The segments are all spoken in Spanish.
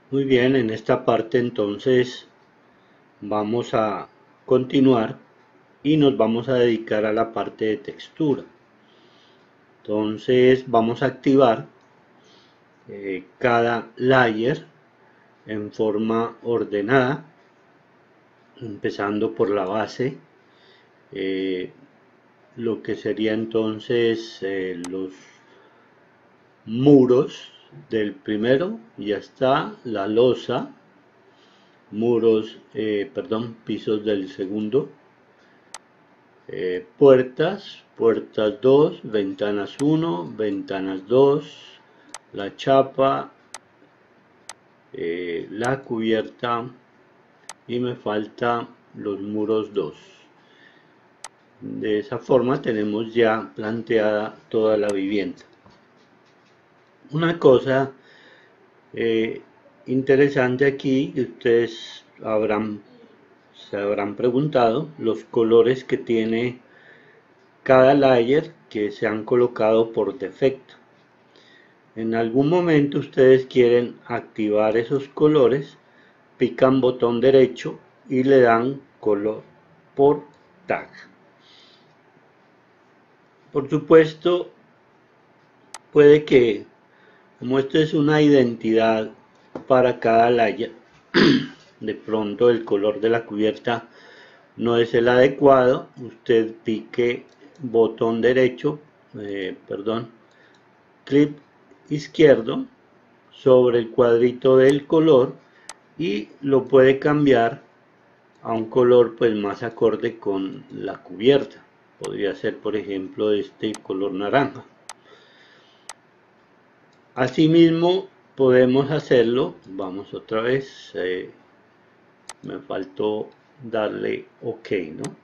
Muy bien, en esta parte entonces vamos a continuar y nos vamos a dedicar a la parte de textura. Entonces vamos a activar cada layer en forma ordenada, empezando por la base, eh, lo que sería entonces los muros del primero, ya está, la losa, pisos del segundo, puertas 2, ventanas 1, ventanas 2, la chapa, la cubierta y me falta los muros 2. De esa forma tenemos ya planteada toda la vivienda. Una cosa eh, interesante aquí que ustedes se habrán preguntado, los colores que tiene cada layer que se han colocado por defecto. En algún momento ustedes quieren activar esos colores, pican botón derecho y le dan color por tag. Por supuesto, puede que, como esto es una identidad para cada layer, de pronto el color de la cubierta no es el adecuado, usted pique botón derecho, clic izquierdo sobre el cuadrito del color y lo puede cambiar a un color pues más acorde con la cubierta. Podría ser por ejemplo este color naranja. Asimismo podemos hacerlo, vamos otra vez, me faltó darle OK, ¿no?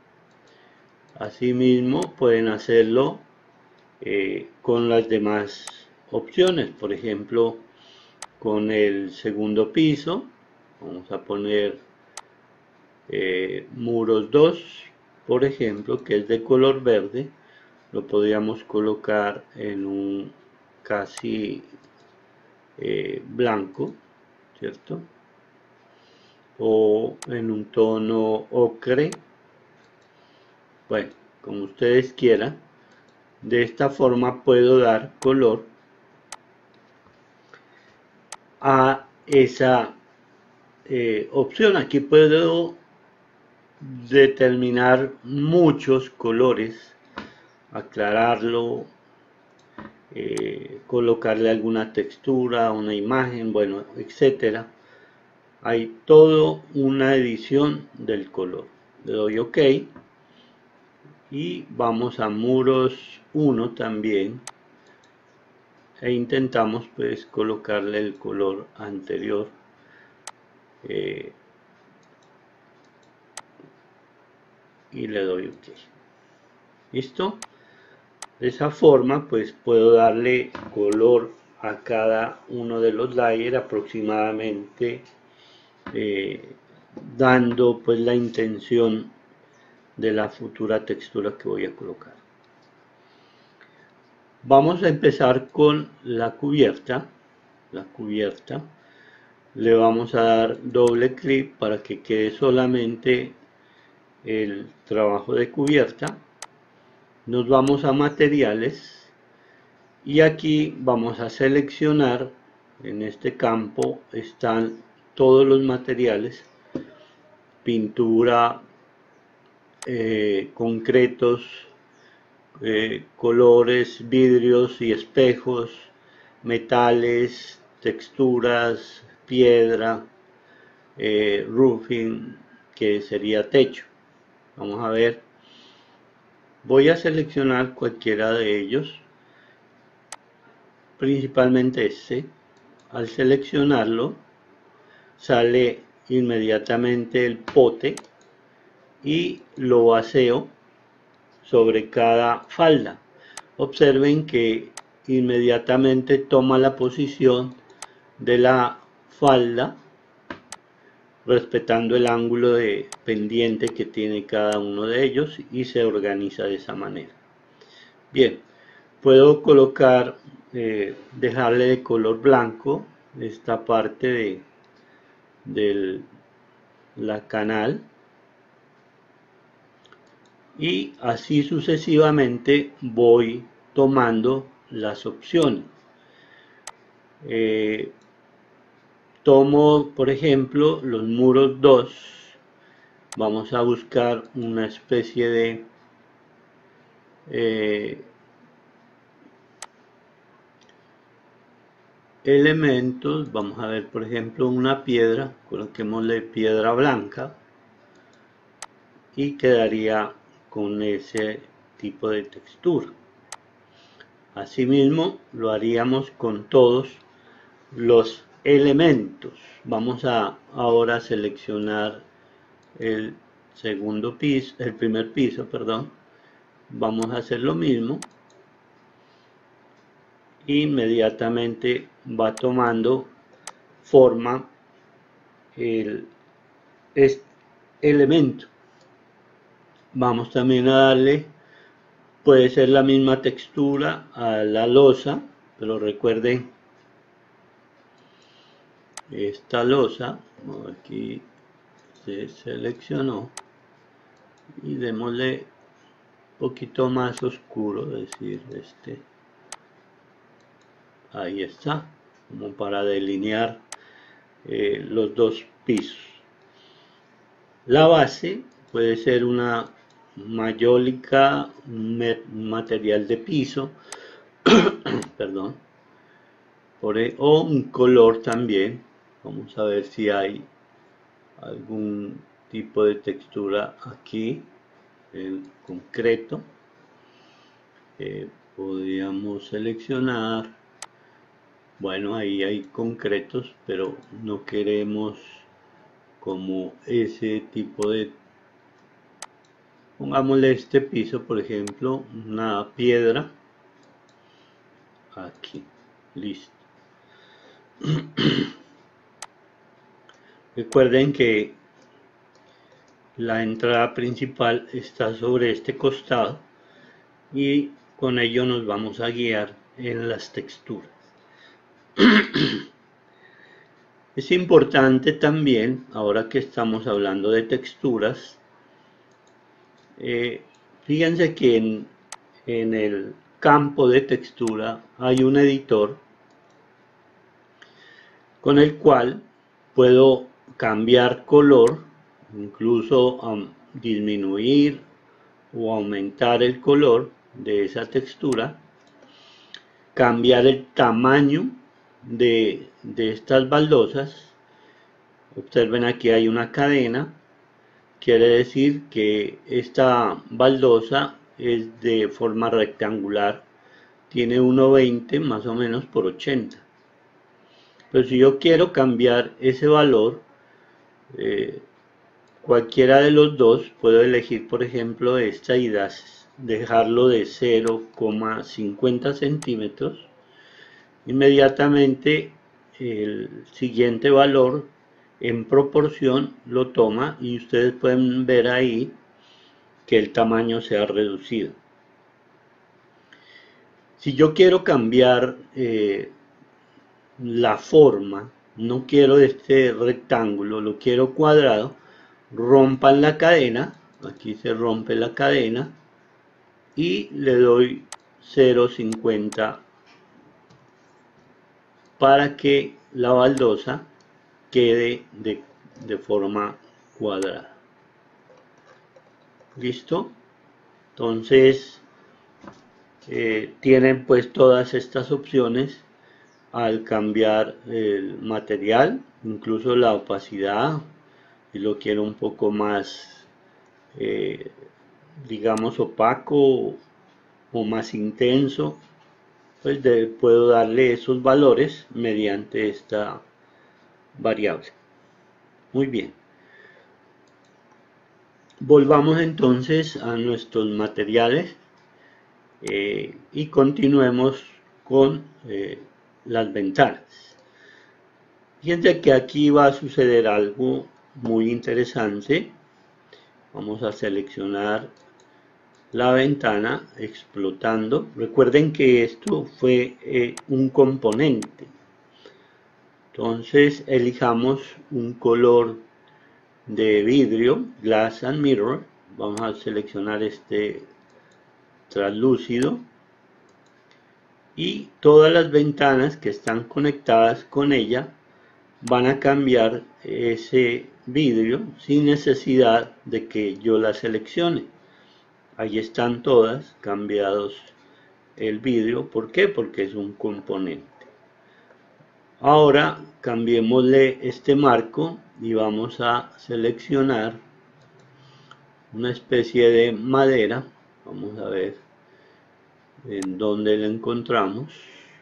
Asimismo pueden hacerlo con las demás opciones, por ejemplo con el segundo piso, vamos a poner muros 2, por ejemplo, que es de color verde, lo podríamos colocar en un casi blanco, ¿cierto? O en un tono ocre, bueno, como ustedes quieran. De esta forma puedo dar color a esa opción. Aquí puedo determinar muchos colores, aclararlo, colocarle alguna textura, una imagen, bueno, etcétera. Hay toda una edición del color. Le doy OK y vamos a muros 1 también e intentamos pues colocarle el color anterior. Y le doy OK. ¿Listo? De esa forma pues puedo darle color a cada uno de los layers aproximadamente, dando pues la intención de la futura textura que voy a colocar. Vamos a empezar con la cubierta. La cubierta le vamos a dar doble clic para que quede solamente el trabajo de cubierta. Nos vamos a materiales y aquí vamos a seleccionar, en este campo están todos los materiales, pintura, concretos, colores, vidrios y espejos, metales, texturas, piedra, roofing, que sería techo. Vamos a ver, voy a seleccionar cualquiera de ellos, principalmente este. Al seleccionarlo sale inmediatamente el pote y lo vacío sobre cada falda. Observen que inmediatamente toma la posición de la falda respetando el ángulo de pendiente que tiene cada uno de ellos y se organiza de esa manera. Bien, puedo colocar, dejarle de color blanco esta parte de la canal, y así sucesivamente voy tomando las opciones. Tomo por ejemplo los muros 2, vamos a buscar una especie de elementos. Vamos a ver por ejemplo una piedra, coloquémosle piedra blanca y quedaría con ese tipo de textura. Asimismo lo haríamos con todos los elementos. Vamos a ahora seleccionar el segundo piso, el primer piso, perdón. Vamos a hacer lo mismo. Inmediatamente va tomando forma este elemento. Vamos también a darle, puede ser la misma textura a la losa, pero recuerden esta losa, aquí se seleccionó, y démosle un poquito más oscuro, es decir, ahí está, como para delinear los dos pisos. La base puede ser una mayólica, un material de piso, perdón, o un color también. Vamos a ver si hay algún tipo de textura aquí en concreto. Podríamos seleccionar, bueno, ahí hay concretos, pero no queremos como ese tipo de, pongámosle este piso por ejemplo, una piedra aquí, listo. Recuerden que la entrada principal está sobre este costado y con ello nos vamos a guiar en las texturas. Es importante también, ahora que estamos hablando de texturas, fíjense que en el campo de textura hay un editor con el cual puedo cambiar color, incluso disminuir o aumentar el color de esa textura, cambiar el tamaño de estas baldosas. Observen, aquí hay una cadena, quiere decir que esta baldosa es de forma rectangular, tiene 1,20 más o menos por 80. Pero si yo quiero cambiar ese valor, cualquiera de los dos, puedo elegir por ejemplo esta y dejarlo de 0,50 centímetros. Inmediatamente el siguiente valor en proporción lo toma y ustedes pueden ver ahí que el tamaño se ha reducido. Si yo quiero cambiar la forma, no quiero este rectángulo, lo quiero cuadrado, rompan la cadena, aquí se rompe la cadena y le doy 0,50 para que la baldosa quede de forma cuadrada. ¿Listo? Entonces tienen pues todas estas opciones al cambiar el material, incluso la opacidad, si lo quiero un poco más digamos opaco o más intenso, pues puedo darle esos valores mediante esta variable. Muy bien. Volvamos entonces a nuestros materiales y continuemos con las ventanas. Fíjense que aquí va a suceder algo muy interesante. Vamos a seleccionar la ventana explotando. Recuerden que esto fue un componente. Entonces elijamos un color de vidrio, glass and mirror. Vamos a seleccionar este translúcido y todas las ventanas que están conectadas con ella van a cambiar ese vidrio sin necesidad de que yo la seleccione. Ahí están todas cambiados el vidrio. ¿Por qué? Porque es un componente. Ahora cambiémosle este marco y vamos a seleccionar una especie de madera. Vamos a ver en dónde la encontramos.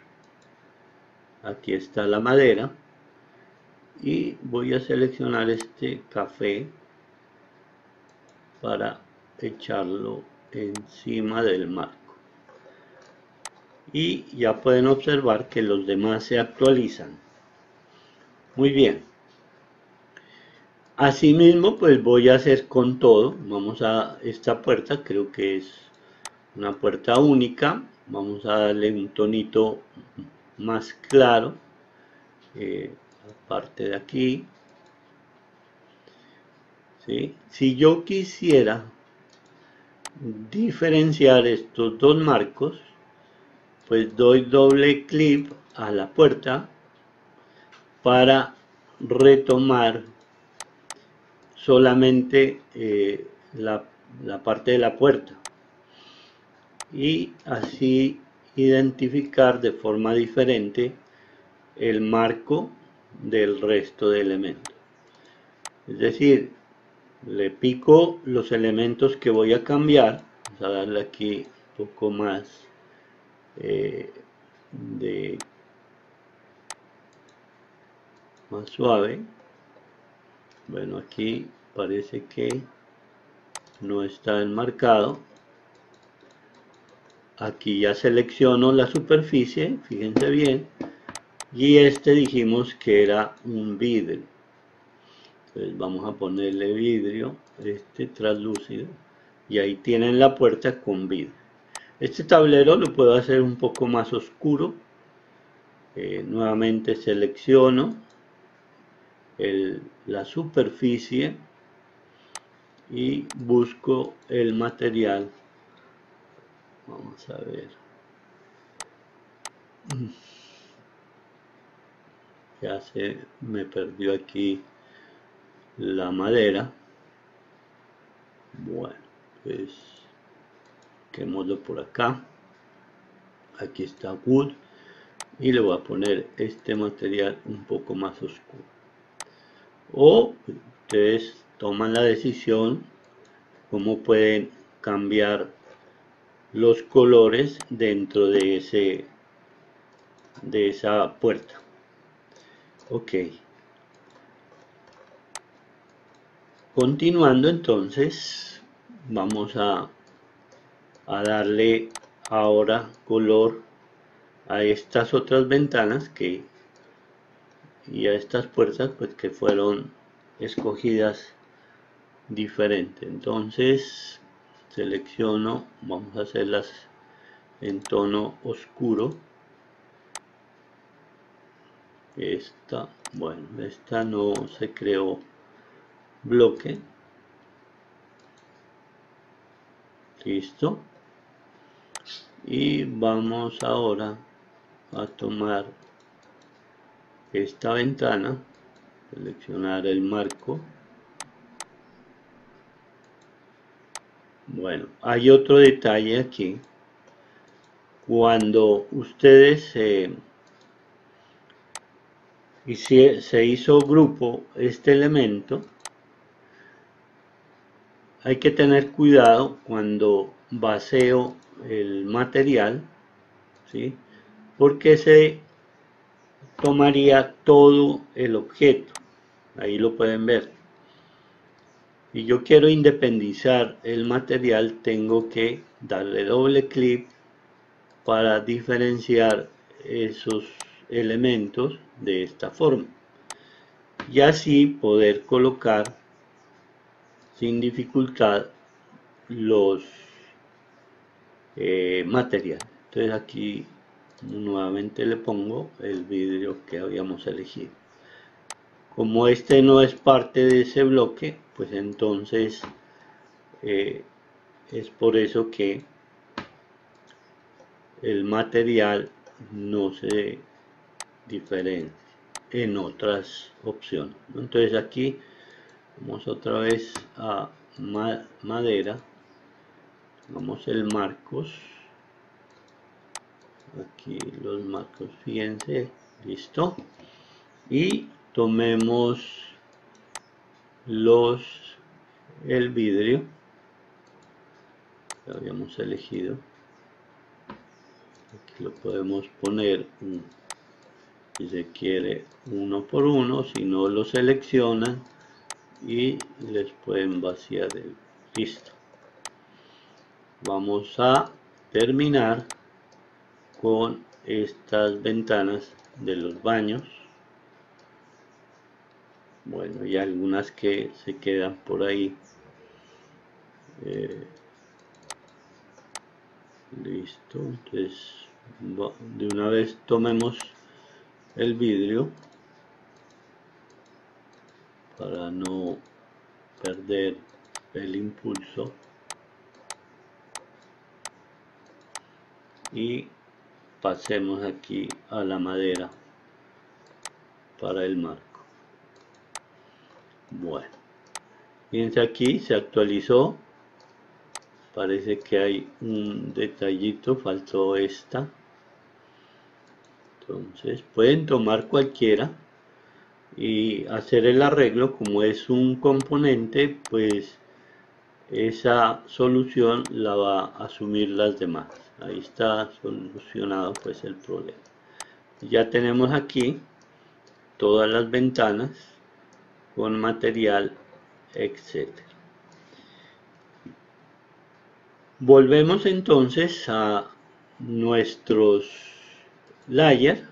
Aquí está la madera y voy a seleccionar este café para echarlo encima del marco. Y ya pueden observar que los demás se actualizan. Muy bien. Asimismo, pues voy a hacer con todo. Vamos a esta puerta, creo que es una puerta única. Vamos a darle un tonito más claro. Parte de aquí. ¿Sí? Si yo quisiera diferenciar estos dos marcos, pues doy doble clic a la puerta para retomar solamente la parte de la puerta y así identificar de forma diferente el marco del resto de elementos. Es decir, le pico los elementos que voy a cambiar. Vamos a darle aquí un poco más más suave. Bueno, aquí parece que no está enmarcado. Aquí ya selecciono la superficie, fíjense bien, y este dijimos que era un vidrio. Entonces vamos a ponerle vidrio, este translúcido, y ahí tienen la puerta con vidrio. Este tablero lo puedo hacer un poco más oscuro. Nuevamente selecciono la superficie y busco el material. Vamos a ver. Ya se me perdió aquí la madera. Bueno, pues quemémoslo por acá. Aquí está wood y le voy a poner este material un poco más oscuro. O ustedes toman la decisión cómo pueden cambiar los colores dentro de esa puerta. Ok. Continuando entonces, vamos a darle ahora color a estas otras ventanas y a estas puertas pues que fueron escogidas diferente. Entonces selecciono, vamos a hacerlas en tono oscuro. Esta, bueno, esta no se creó bloque. Listo. Y vamos ahora a tomar esta ventana, seleccionar el marco. Bueno, hay otro detalle aquí. Cuando ustedes se hizo grupo este elemento, hay que tener cuidado cuando vacío el material, ¿sí? Porque se tomaría todo el objeto. Ahí lo pueden ver. Si yo quiero independizar el material, tengo que darle doble clic para diferenciar esos elementos de esta forma y así poder colocar sin dificultad los materiales. Entonces aquí nuevamente le pongo el vidrio que habíamos elegido. Como este no es parte de ese bloque, pues entonces es por eso que el material no se diferencia en otras opciones. Entonces aquí vamos otra vez a madera, vamos el marcos, aquí los marcos, fíjense, listo, y tomemos el vidrio que habíamos elegido, aquí lo podemos poner si se quiere uno por uno, si no lo seleccionan y les pueden vaciar el listo. Vamos a terminar con estas ventanas de los baños. Bueno, y algunas que se quedan por ahí. Listo, entonces de una vez tomemos el vidrio para no perder el impulso y pasemos aquí a la madera para el marco. Bueno, fíjense aquí se actualizó, parece que hay un detallito, faltó esta, entonces pueden tomar cualquiera y hacer el arreglo. Como es un componente, pues esa solución la va a asumir las demás. Ahí está solucionado pues el problema. Ya tenemos aquí todas las ventanas con material, etcétera. Volvemos entonces a nuestros layers,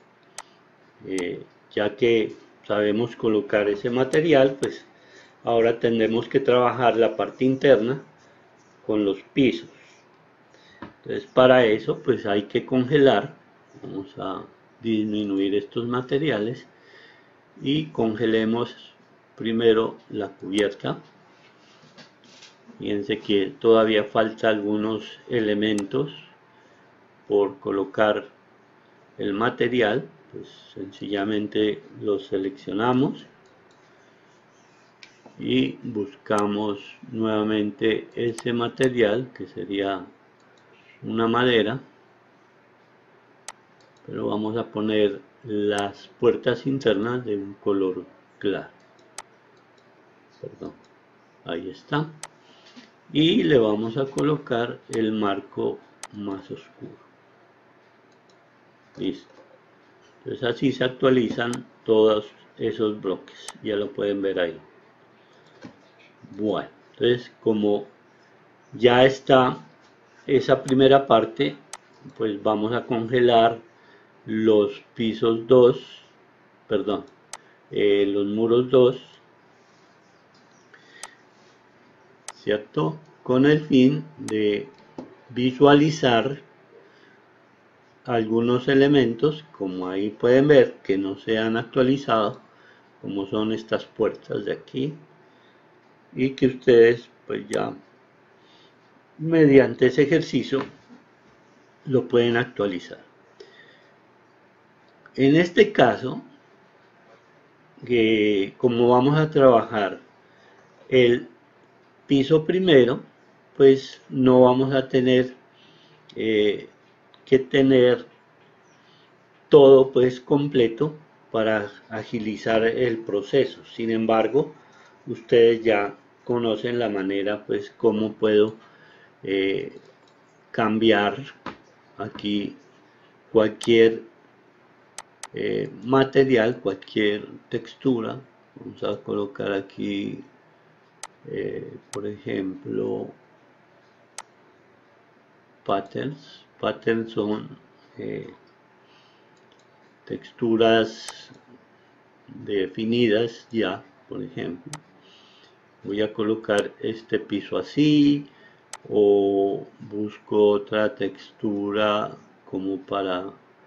ya que sabemos colocar ese material, pues ahora tendremos que trabajar la parte interna con los pisos. Entonces para eso pues hay que congelar, vamos a disminuir estos materiales y congelemos primero la cubierta. Fíjense que todavía falta algunos elementos por colocar el material, pues sencillamente los seleccionamos y buscamos nuevamente ese material que sería una madera, pero vamos a poner las puertas internas de un color claro, perdón, ahí está, y le vamos a colocar el marco más oscuro. Listo. Entonces así se actualizan todos esos bloques, ya lo pueden ver ahí. Bueno, entonces como ya está esa primera parte, pues vamos a congelar los pisos 2, perdón, los muros 2, ¿cierto? Con el fin de visualizar algunos elementos, como ahí pueden ver, que no se han actualizado, como son estas puertas de aquí, y que ustedes pues ya mediante ese ejercicio lo pueden actualizar. En este caso, como vamos a trabajar el piso primero, pues no vamos a tener que tener todo pues completo para agilizar el proceso. Sin embargo, ustedes ya conocen la manera pues cómo puedo cambiar aquí cualquier material, cualquier textura. Vamos a colocar aquí por ejemplo patterns. Patterns son texturas definidas ya. Por ejemplo, voy a colocar este piso así, o busco otra textura como para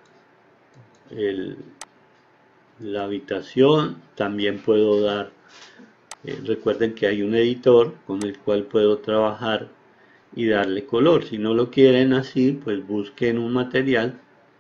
la habitación. También puedo dar, recuerden que hay un editor con el cual puedo trabajar y darle color. Si no lo quieren así, pues busquen un material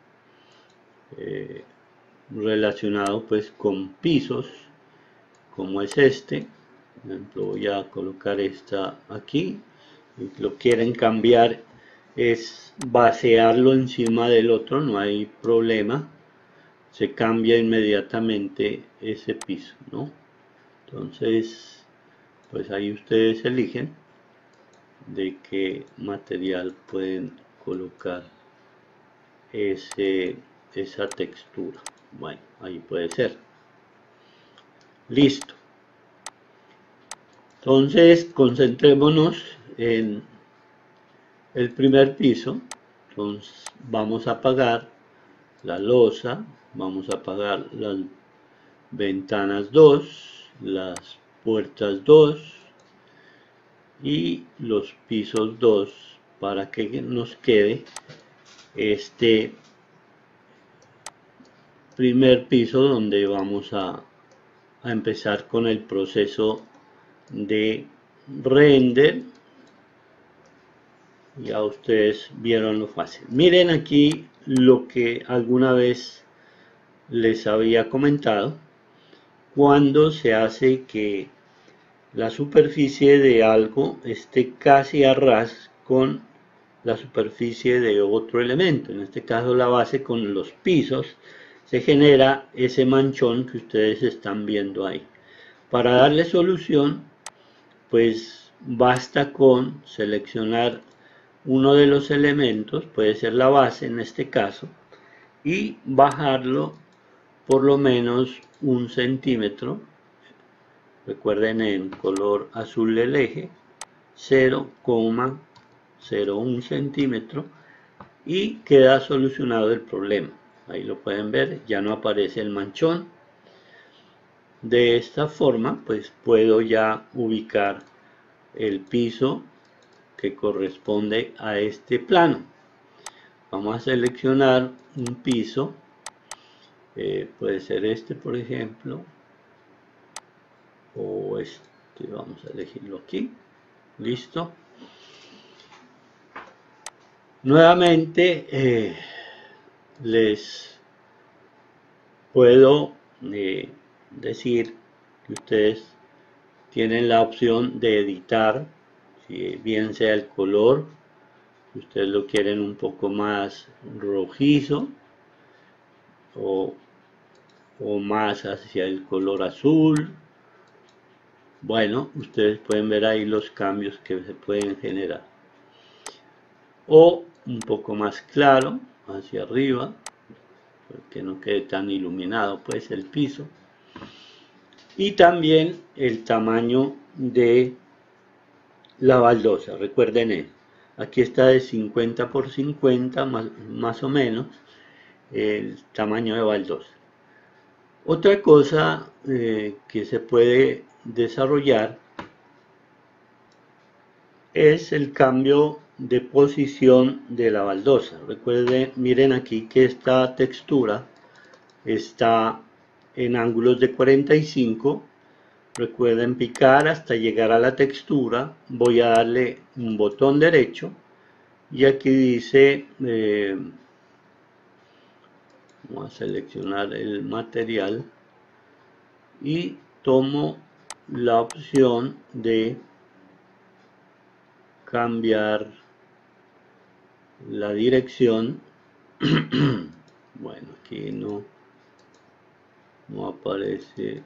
relacionado pues con pisos, como es este. Por ejemplo, voy a colocar esta aquí. Si lo quieren cambiar, es basearlo encima del otro, no hay problema, se cambia inmediatamente ese piso, ¿no? Entonces, pues ahí ustedes eligen de qué material pueden colocar esa textura. Bueno, ahí puede ser. Listo. Entonces, concentrémonos en el primer piso. Entonces, vamos a apagar la losa, vamos a apagar las ventanas 2, las puertas 2 y los pisos 2 para que nos quede este primer piso donde vamos a empezar con el proceso de render. Ya ustedes vieron lo fácil. Miren aquí lo que alguna vez les había comentado cuando se hace que la superficie de algo esté casi a ras con la superficie de otro elemento, en este caso la base con los pisos, se genera ese manchón que ustedes están viendo ahí. Para darle solución, pues basta con seleccionar uno de los elementos, puede ser la base en este caso, y bajarlo por lo menos 1 centímetro. Recuerden, en color azul del eje, 0,01 centímetro, y queda solucionado el problema. Ahí lo pueden ver, ya no aparece el manchón. De esta forma, pues puedo ya ubicar el piso que corresponde a este plano. Vamos a seleccionar un piso, puede ser este por ejemplo, o este, vamos a elegirlo aquí. Listo. Nuevamente les puedo decir que ustedes tienen la opción de editar, si bien sea el color, si ustedes lo quieren un poco más rojizo o más hacia el color azul. Bueno, ustedes pueden ver ahí los cambios que se pueden generar. O un poco más claro hacia arriba, que no quede tan iluminado pues el piso. Y también el tamaño de la baldosa. Recuerden, aquí está de 50 por 50 más o menos el tamaño de baldosa. Otra cosa que se puede desarrollar es el cambio de posición de la baldosa. Recuerden, miren aquí que esta textura está en ángulos de 45. Recuerden picar hasta llegar a la textura. Voy a darle un botón derecho y aquí dice vamos a seleccionar el material y tomo la opción de cambiar la dirección. Bueno, aquí no aparece.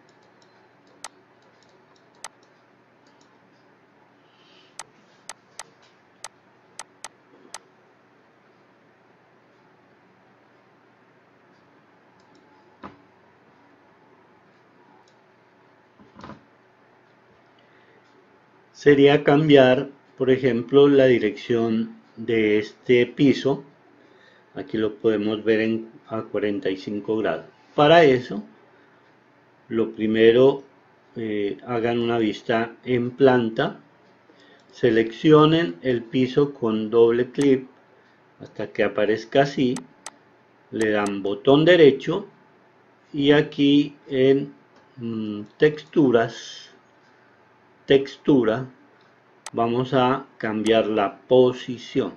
Sería cambiar, por ejemplo, la dirección de este piso. Aquí lo podemos ver a 45 grados. Para eso, lo primero, hagan una vista en planta, seleccionen el piso con doble clic hasta que aparezca así. Le dan botón derecho y aquí en texturas, textura, vamos a cambiar la posición.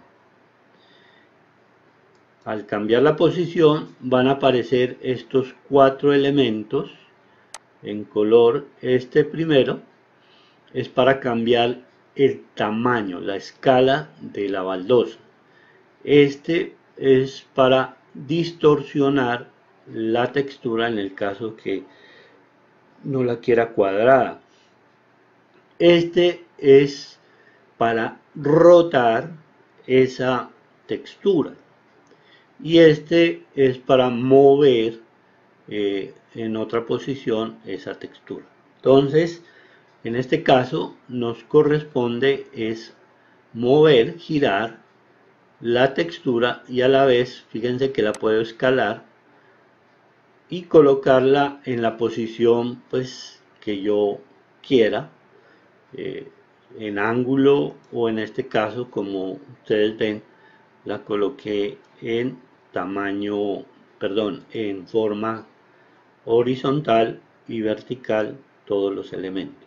Al cambiar la posición van a aparecer estos 4 elementos en color. Este primero es para cambiar el tamaño, la escala de la baldosa. Este es para distorsionar la textura en el caso que no la quiera cuadrada. Este es para rotar esa textura y este es para mover en otra posición esa textura. Entonces, en este caso nos corresponde es mover, girar la textura y a la vez, fíjense que la puedo escalar y colocarla en la posición pues que yo quiera, en ángulo, o en este caso, como ustedes ven, la coloqué en tamaño, perdón, en forma horizontal y vertical todos los elementos.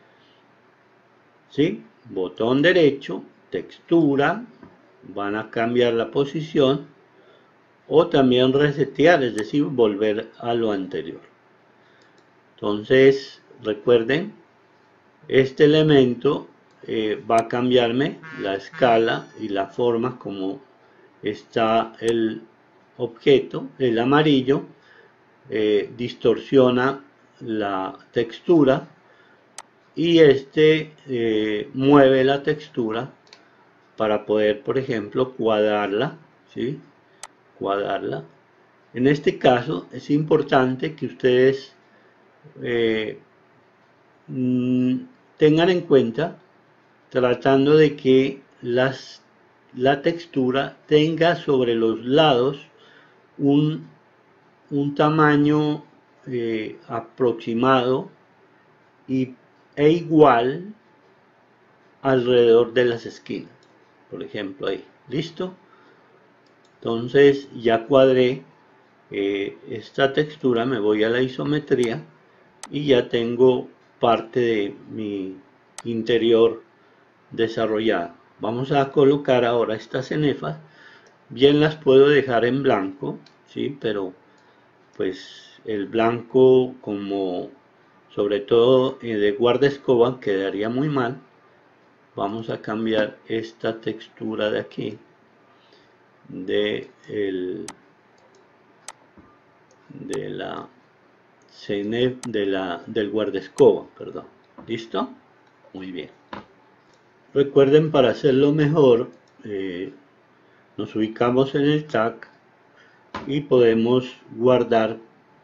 ¿Sí? Botón derecho, textura, van a cambiar la posición o también resetear, es decir, volver a lo anterior. Entonces, recuerden, este elemento va a cambiarme la escala y la forma como está el objeto. El amarillo distorsiona la textura y este mueve la textura para poder, por ejemplo, cuadrarla, ¿sí? Cuadrarla. En este caso es importante que ustedes tengan en cuenta, tratando de que la textura tenga sobre los lados un tamaño aproximado e igual alrededor de las esquinas, por ejemplo ahí, ¿listo? Entonces ya cuadré esta textura, me voy a la isometría y ya tengo parte de mi interior desarrollada. Vamos a colocar ahora estas cenefas. Bien las puedo dejar en blanco, ¿sí? Pero pues el blanco, como sobre todo de guardaescoba, quedaría muy mal. Vamos a cambiar esta textura de aquí del guardaescoba, perdón. ¿Listo? Muy bien. Recuerden, para hacerlo mejor, nos ubicamos en el tag y podemos guardar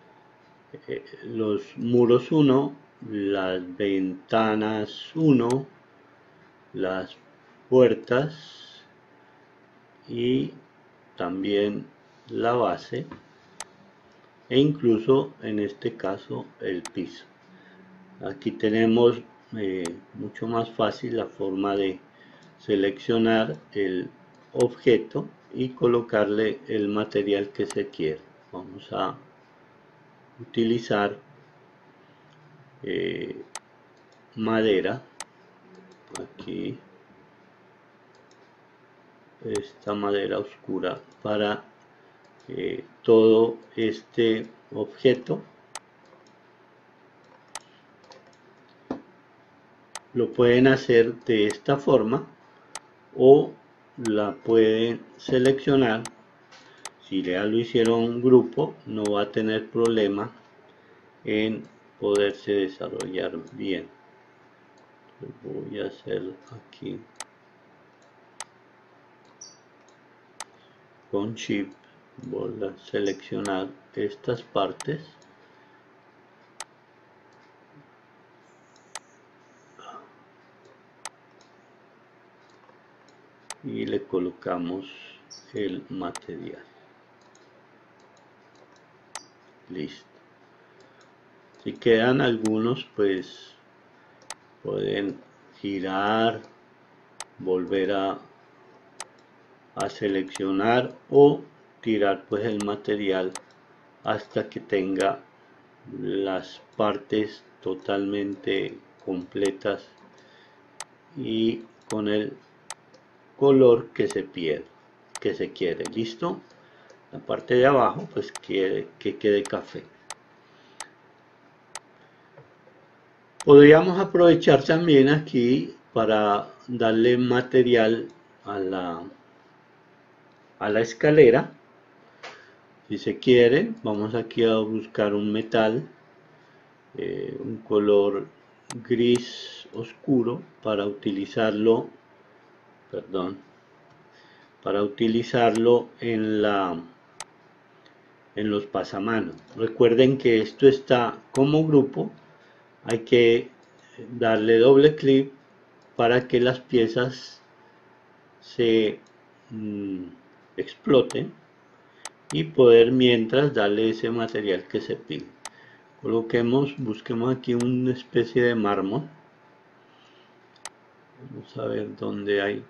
los muros 1, las ventanas 1, las puertas y también la base, e incluso en este caso el piso. Aquí tenemos mucho más fácil la forma de seleccionar el objeto y colocarle el material que se quiere. Vamos a utilizar madera, aquí esta madera oscura para todo este objeto. Lo pueden hacer de esta forma o la pueden seleccionar. Si ya lo hicieron grupo, no va a tener problema en poderse desarrollar bien. Voy a hacer aquí con Shift, voy a seleccionar estas partes y le colocamos el material. Listo. Si quedan algunos, pues pueden girar, volver a a seleccionar o tirar pues el material hasta que tenga las partes totalmente completas y con el color que se quiere. Listo, la parte de abajo pues que quede café. Podríamos aprovechar también aquí para darle material a la escalera. Si se quiere, vamos aquí a buscar un metal, un color gris oscuro para utilizarlo, en los pasamanos. Recuerden que esto está como grupo, hay que darle doble clic para que las piezas se exploten y poder mientras darle ese material que se pide. Busquemos aquí una especie de mármol. Vamos a ver dónde hay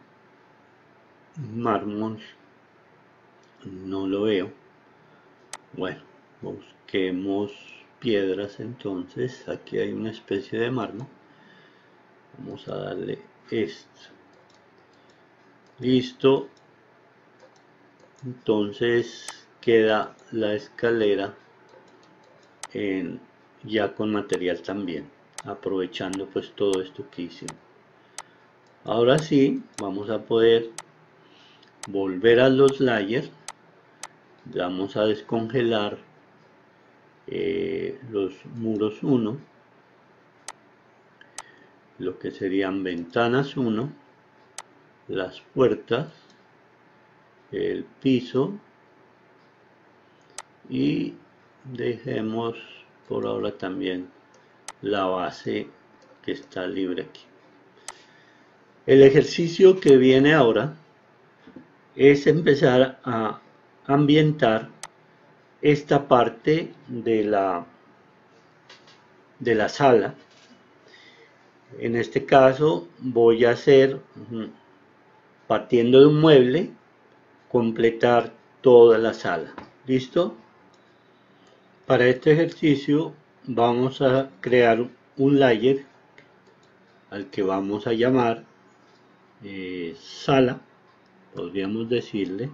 mármol. No lo veo. Bueno, busquemos piedras entonces. Aquí hay una especie de mármol. Vamos a darle esto. Listo. Entonces queda la escalera ya con material también, aprovechando pues todo esto que hicimos. Ahora sí, vamos a poder volver a los layers. Vamos a descongelar los muros 1, lo que serían ventanas 1, las puertas, el piso, y dejemos por ahora también la base que está libre aquí. El ejercicio que viene ahora es empezar a ambientar esta parte de la sala. En este caso voy a hacer, partiendo de un mueble, completar toda la sala. ¿Listo? Para este ejercicio vamos a crear un layer al que vamos a llamar sala, podríamos decirle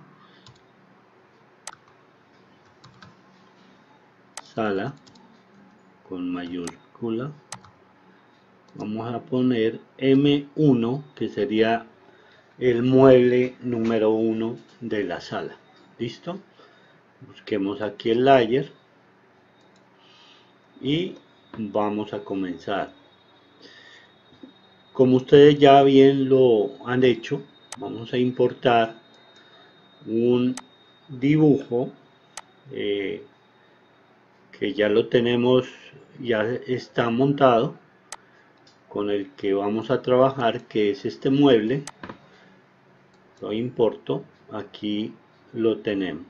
sala con mayúscula. Vamos a poner M1, que sería el mueble número 1 de la sala. ¿Listo? Busquemos aquí el layer y vamos a comenzar. Como ustedes ya bien lo han hecho, vamos a importar un dibujo que ya lo tenemos, ya está montado, con el que vamos a trabajar, que es este mueble. Lo importo, aquí lo tenemos,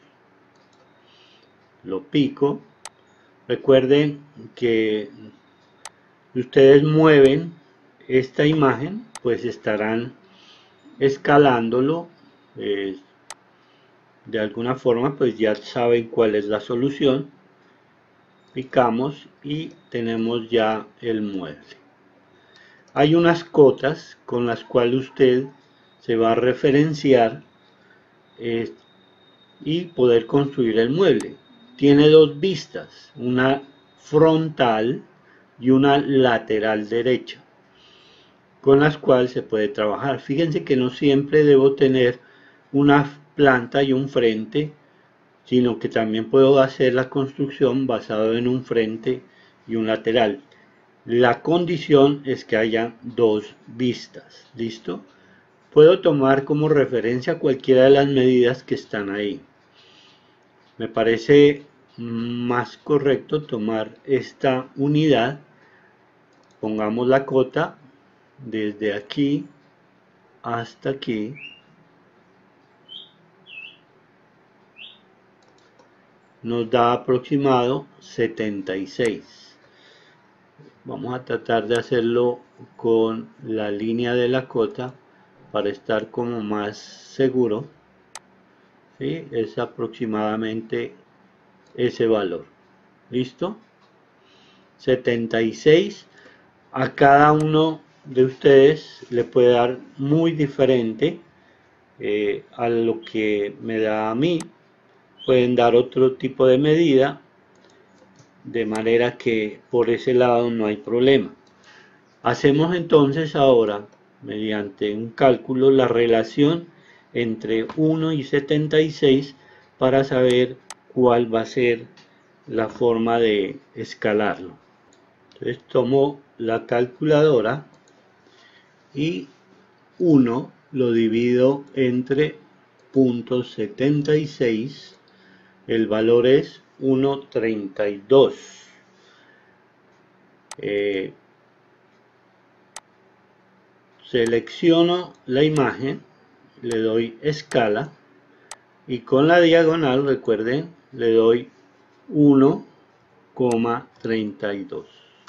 lo pico. Recuerden que si ustedes mueven esta imagen, pues estarán escalándolo, de alguna forma pues ya saben cuál es la solución. Picamos y tenemos ya el mueble. Hay unas cotas con las cuales usted se va a referenciar y poder construir el mueble. Tiene dos vistas, una frontal y una lateral derecha, con las cuales se puede trabajar. Fíjense que no siempre debo tener una planta y un frente, sino que también puedo hacer la construcción basado en un frente y un lateral. La condición es que haya dos vistas. ¿Listo? Puedo tomar como referencia cualquiera de las medidas que están ahí. Me parece más correcto tomar esta unidad. Pongamos la cota desde aquí hasta aquí. Nos da aproximado 76. Vamos a tratar de hacerlo con la línea de la cota para estar como más seguro, ¿sí? Es aproximadamente ese valor. ¿Listo? 76. A cada uno de ustedes le puede dar muy diferente a lo que me da a mí. Pueden dar otro tipo de medida, de manera que por ese lado no hay problema. Hacemos entonces ahora, mediante un cálculo, la relación entre 1 y 76 para saber cuál va a ser la forma de escalarlo. Entonces tomo la calculadora y 1 lo divido entre 0.76, el valor es 1.32. Selecciono la imagen, le doy escala y con la diagonal, recuerden, le doy 1,32.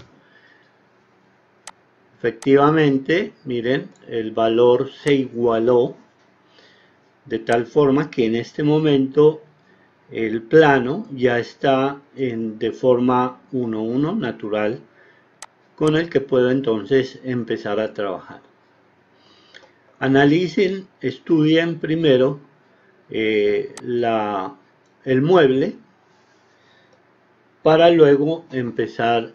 Efectivamente, miren, el valor se igualó de tal forma que en este momento el plano ya está de forma 1,1 natural, con el que puedo entonces empezar a trabajar. Analicen, estudien primero el mueble para luego empezar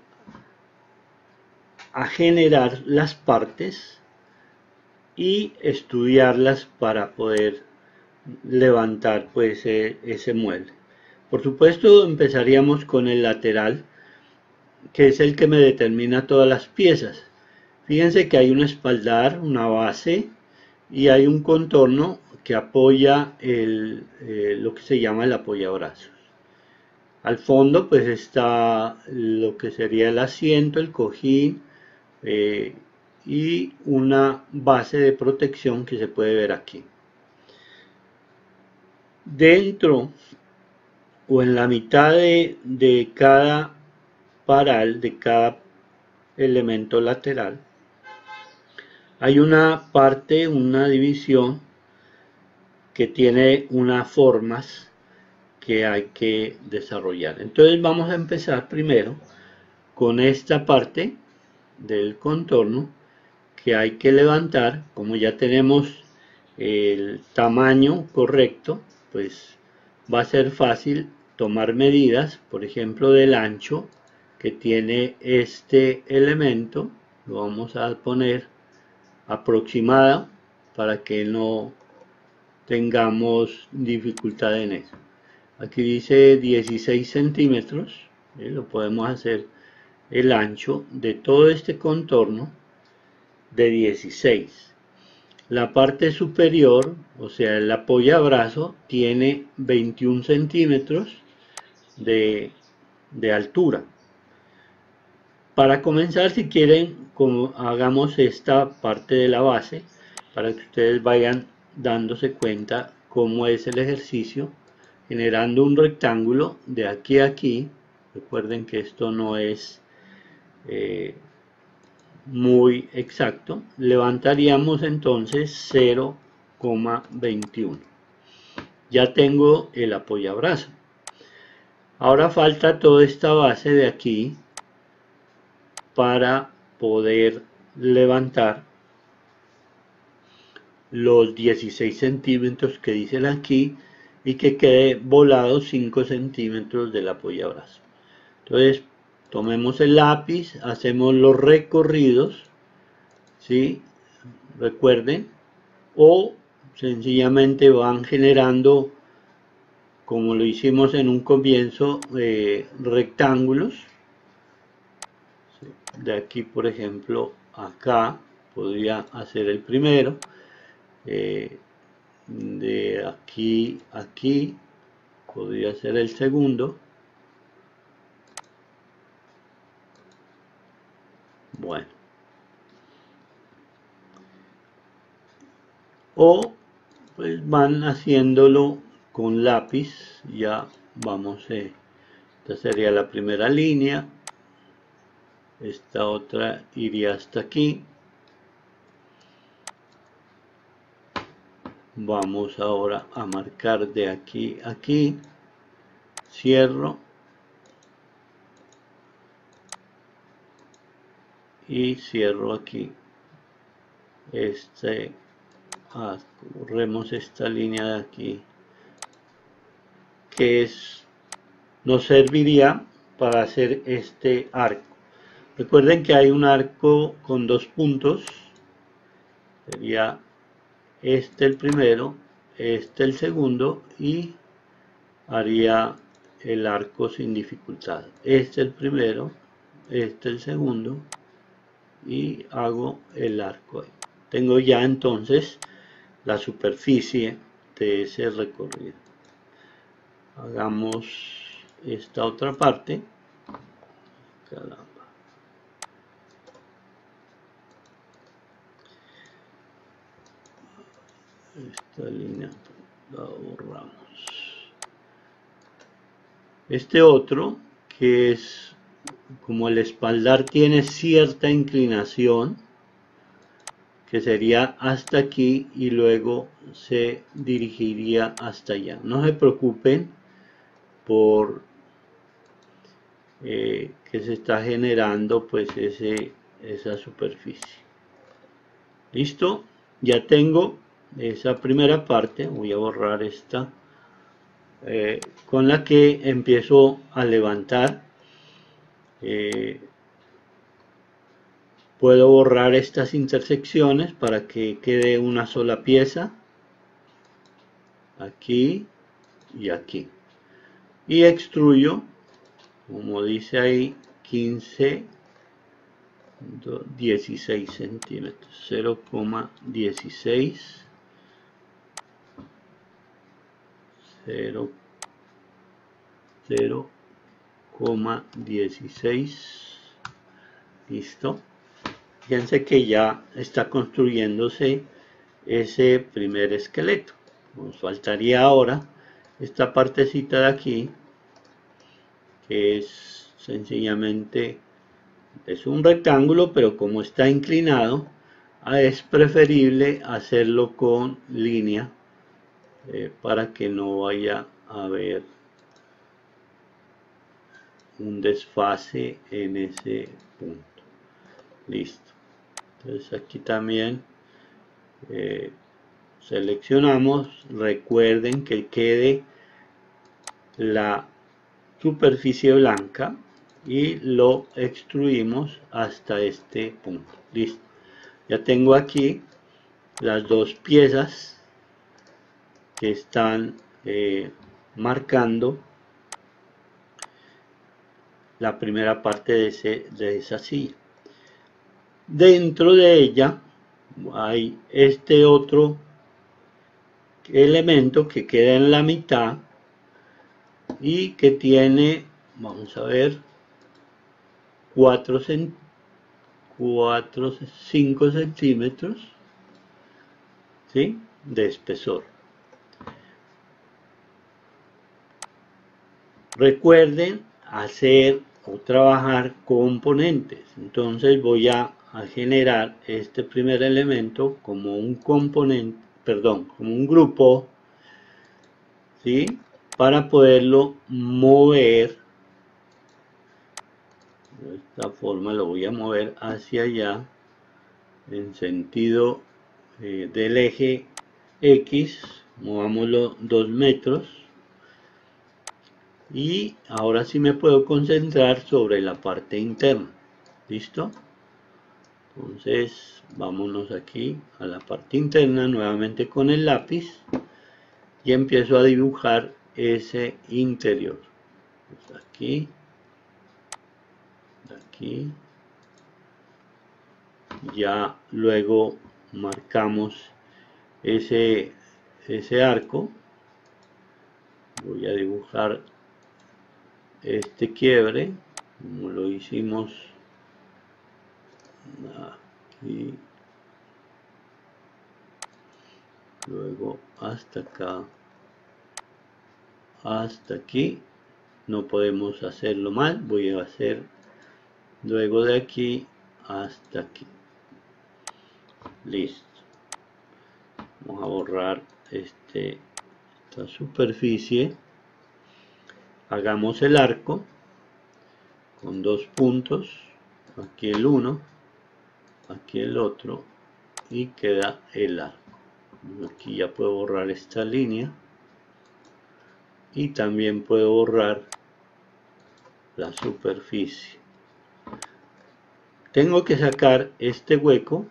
a generar las partes y estudiarlas para poder levantar pues ese mueble. Por supuesto empezaríamos con el lateral, que es el que me determina todas las piezas. Fíjense que hay un espaldar, una base y hay un contorno que apoya lo que se llama el apoyabrazos. Al fondo pues está lo que sería el asiento, el cojín y una base de protección que se puede ver aquí. Dentro o en la mitad de cada paral, de cada elemento lateral, hay una parte, una división que tiene unas formas que hay que desarrollar. Entonces vamos a empezar primero con esta parte del contorno que hay que levantar. Como ya tenemos el tamaño correcto, pues va a ser fácil tomar medidas, por ejemplo del ancho que tiene este elemento. Lo vamos a poner aproximada para que no tengamos dificultad en eso. Aquí dice 16 centímetros, lo podemos hacer el ancho de todo este contorno de 16. La parte superior, o sea el apoyabrazo, tiene 21 centímetros de altura. Para comenzar, si quieren, hagamos esta parte de la base para que ustedes vayan dándose cuenta cómo es el ejercicio, generando un rectángulo de aquí a aquí. Recuerden que esto no es muy exacto. Levantaríamos entonces 0,21. Ya tengo el apoyabrazo. Ahora falta toda esta base de aquí para poder levantar los 16 centímetros que dicen aquí y que quede volado 5 centímetros del apoyabrazo. Entonces tomemos el lápiz, hacemos los recorridos, ¿sí? Recuerden, o sencillamente van generando, como lo hicimos en un comienzo, rectángulos. De aquí, por ejemplo, acá podría hacer el primero, de aquí a aquí podría ser el segundo. Bueno, o pues van haciéndolo con lápiz. Ya vamos, esta sería la primera línea, esta otra iría hasta aquí, Vamos ahora a marcar de aquí a aquí, cierro y cierro aquí este arco. Borremos esta línea de aquí que nos serviría para hacer este arco. Recuerden que hay un arco con dos puntos, sería este el primero, este el segundo, y haría el arco sin dificultad. Este el primero, este el segundo, y hago el arco ahí. Tengo ya entonces la superficie de ese recorrido. Hagamos esta otra parte. Caramba. Esta línea la borramos. Este otro, que es como el espaldar tiene cierta inclinación, que sería hasta aquí y luego se dirigiría hasta allá. No se preocupen por que se está generando pues esa superficie. Listo, ya tengo esa primera parte. Voy a borrar esta con la que empiezo a levantar. Puedo borrar estas intersecciones para que quede una sola pieza, aquí y aquí, y extruyo, como dice ahí, 16 centímetros, 0,16, 0,16, listo. Fíjense que ya está construyéndose ese primer esqueleto. Nos faltaría ahora esta partecita de aquí, que es sencillamente un rectángulo, pero como está inclinado, es preferible hacerlo con línea para que no vaya a haber un desfase en ese punto. Listo. Entonces aquí también seleccionamos. Recuerden que quede la superficie blanca y lo extruimos hasta este punto. Listo. Ya tengo aquí las dos piezas que están marcando la primera parte de esa silla. Dentro de ella hay este otro elemento que queda en la mitad y que tiene, vamos a ver, 5 centímetros, ¿sí?, de espesor. Recuerden hacer o trabajar componentes. Entonces voy a generar este primer elemento como un componente, perdón, como un grupo, ¿sí?, para poderlo mover. De esta forma lo voy a mover hacia allá en sentido del eje X. Movámoslo 2 metros. Y ahora sí me puedo concentrar sobre la parte interna. ¿Listo? Entonces vámonos aquí a la parte interna nuevamente con el lápiz y empiezo a dibujar ese interior. Pues aquí, aquí, ya luego marcamos ese arco. Voy a dibujar este quiebre como lo hicimos aquí, luego hasta acá, hasta aquí. No podemos hacerlo mal, voy a hacer luego de aquí hasta aquí. Listo. Vamos a borrar esta superficie, hagamos el arco con dos puntos, aquí el uno, aquí el otro, y queda el arco. Aquí ya puedo borrar esta línea y también puedo borrar la superficie. Tengo que sacar este hueco,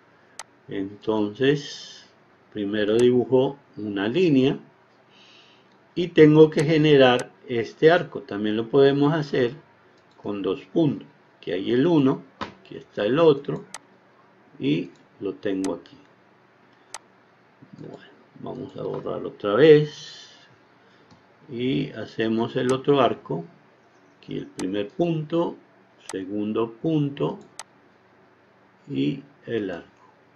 entonces primero dibujo una línea y tengo que generar este arco. También lo podemos hacer con dos puntos. Aquí hay el uno, aquí está el otro y lo tengo aquí. Bueno, vamos a borrar otra vez y hacemos el otro arco. Aquí el primer punto, segundo punto y el arco.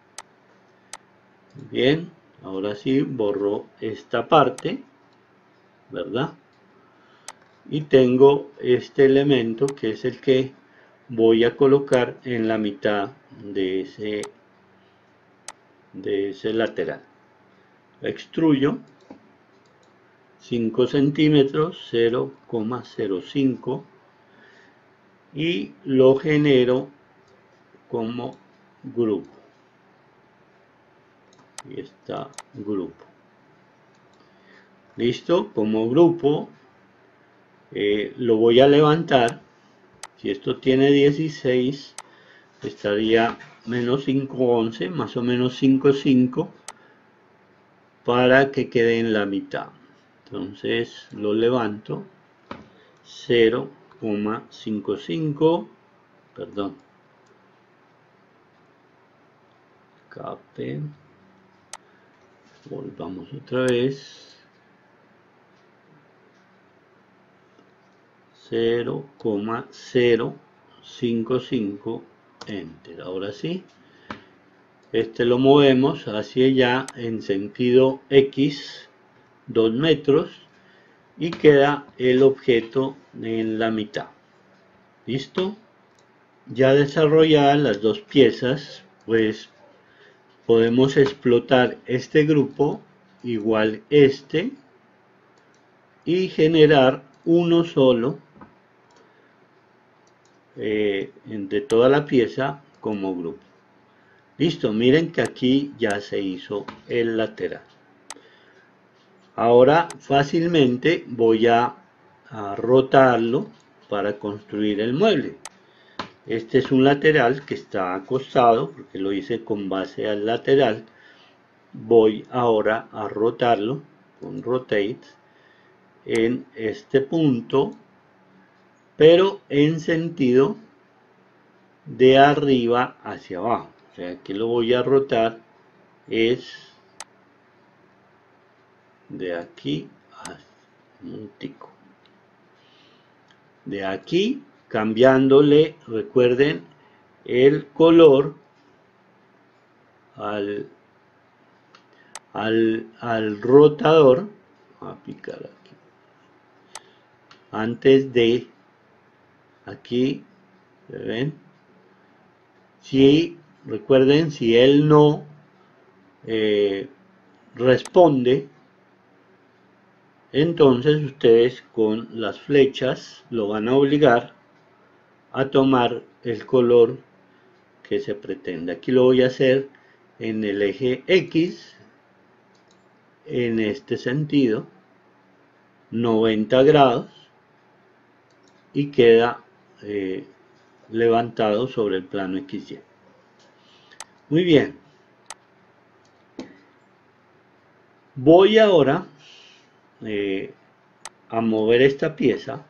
Bien, ahora sí borro esta parte, ¿verdad? Y tengo este elemento que es el que voy a colocar en la mitad de ese lateral. Extruyo 5 centímetros, 0,05 y lo genero como grupo. Y está grupo. Listo, como grupo lo voy a levantar. Si esto tiene 16, estaría menos 5,11, más o menos 5,5 para que quede en la mitad. Entonces lo levanto 0,55, perdón, escape, volvamos otra vez, 0,055, enter. Ahora sí, lo movemos hacia allá en sentido X, 2 metros, y queda el objeto en la mitad. ¿Listo? Ya desarrolladas las dos piezas, pues podemos explotar este grupo igual y generar uno solo de toda la pieza como grupo. Listo, miren que aquí ya se hizo el lateral. Ahora fácilmente voy a rotarlo para construir el mueble. Este es un lateral que está acostado porque lo hice con base al lateral. Voy ahora a rotarlo con rotate en este punto, pero en sentido de arriba hacia abajo. O sea, que lo voy a rotar es de aquí a un tico. De aquí, cambiándole, recuerden, el color al rotador. Voy a picar aquí. Antes de aquí, ¿ven? Si, recuerden, si él no responde, entonces ustedes con las flechas lo van a obligar a tomar el color que se pretende. Aquí lo voy a hacer en el eje X, en este sentido, 90 grados, y queda levantado sobre el plano XY. Muy bien. Voy ahora a mover esta pieza.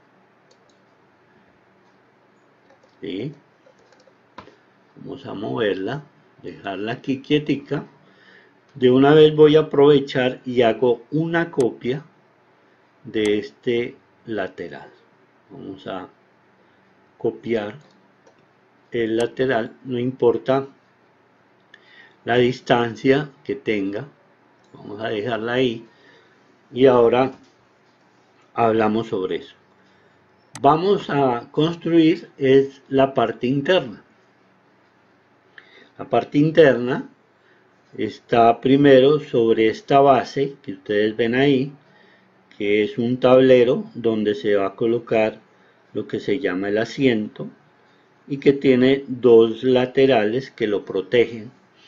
¿Sí? Vamos a moverla, dejarla aquí quietica. De una vez voy a aprovechar y hago una copia de este lateral. Vamos a copiar el lateral, no importa la distancia que tenga. Vamos a dejarla ahí y ahora hablamos sobre eso. Vamos a construir es la parte interna. La parte interna está primero sobre esta base que ustedes ven ahí, que es un tablero donde se va a colocar lo que se llama el asiento y que tiene dos laterales que lo protegen.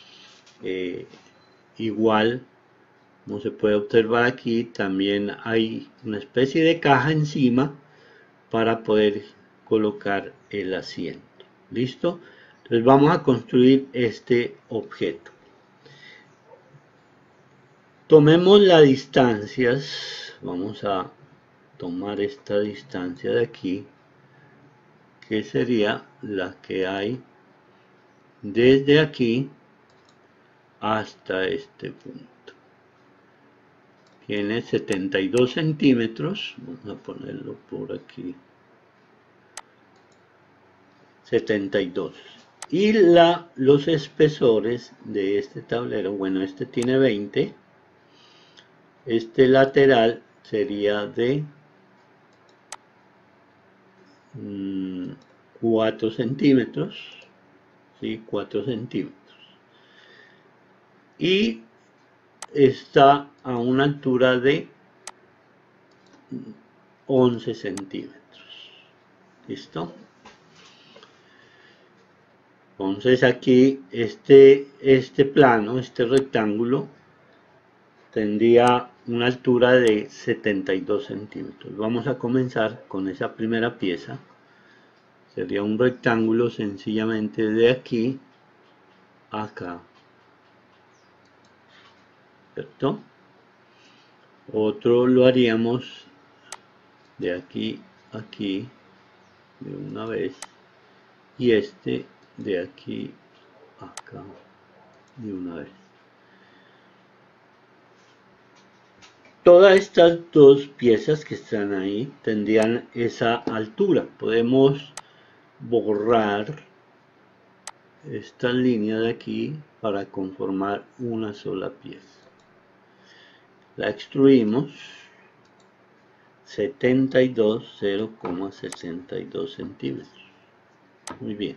Igual, como se puede observar aquí, también hay una especie de caja encima para poder colocar el asiento. ¿Listo? Entonces vamos a construir este objeto. Tomemos las distancias. Vamos a tomar esta distancia de aquí, que sería la que hay desde aquí hasta este punto. Tiene 72 centímetros. Vamos a ponerlo por aquí. 72. Y los espesores de este tablero, bueno, este tiene 20. Este lateral sería de 4 centímetros. ¿Sí? 4 centímetros. Y está a una altura de 11 centímetros. ¿Listo? Entonces aquí este plano, este rectángulo, tendría una altura de 72 centímetros. Vamos a comenzar con esa primera pieza. Sería un rectángulo sencillamente de aquí a acá. ¿Cierto? Otro lo haríamos de aquí a aquí de una vez. Y este de aquí a acá de una vez. Todas estas dos piezas que están ahí tendrían esa altura. Podemos borrar esta línea de aquí para conformar una sola pieza. La extruimos 0,62 centímetros. Muy bien.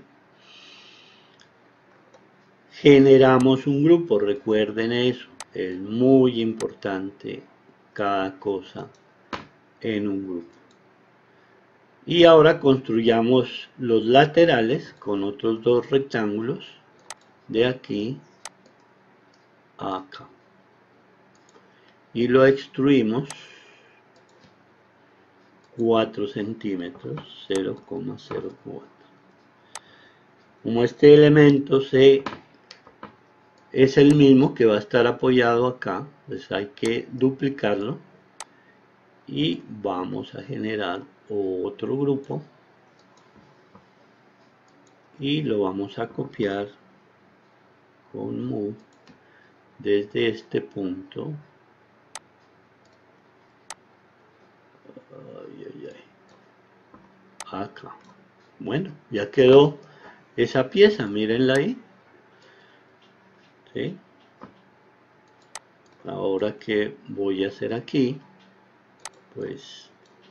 Generamos un grupo, recuerden eso, es muy importante cada cosa en un grupo. Y ahora construyamos los laterales con otros dos rectángulos de aquí a acá. Y lo extruimos 4 centímetros, 0,04. Como este elemento es el mismo que va a estar apoyado acá, pues hay que duplicarlo y vamos a generar otro grupo y lo vamos a copiar con Move desde este punto acá. Bueno, ya quedó esa pieza, mírenla ahí. ¿Sí? Ahora que voy a hacer aquí, pues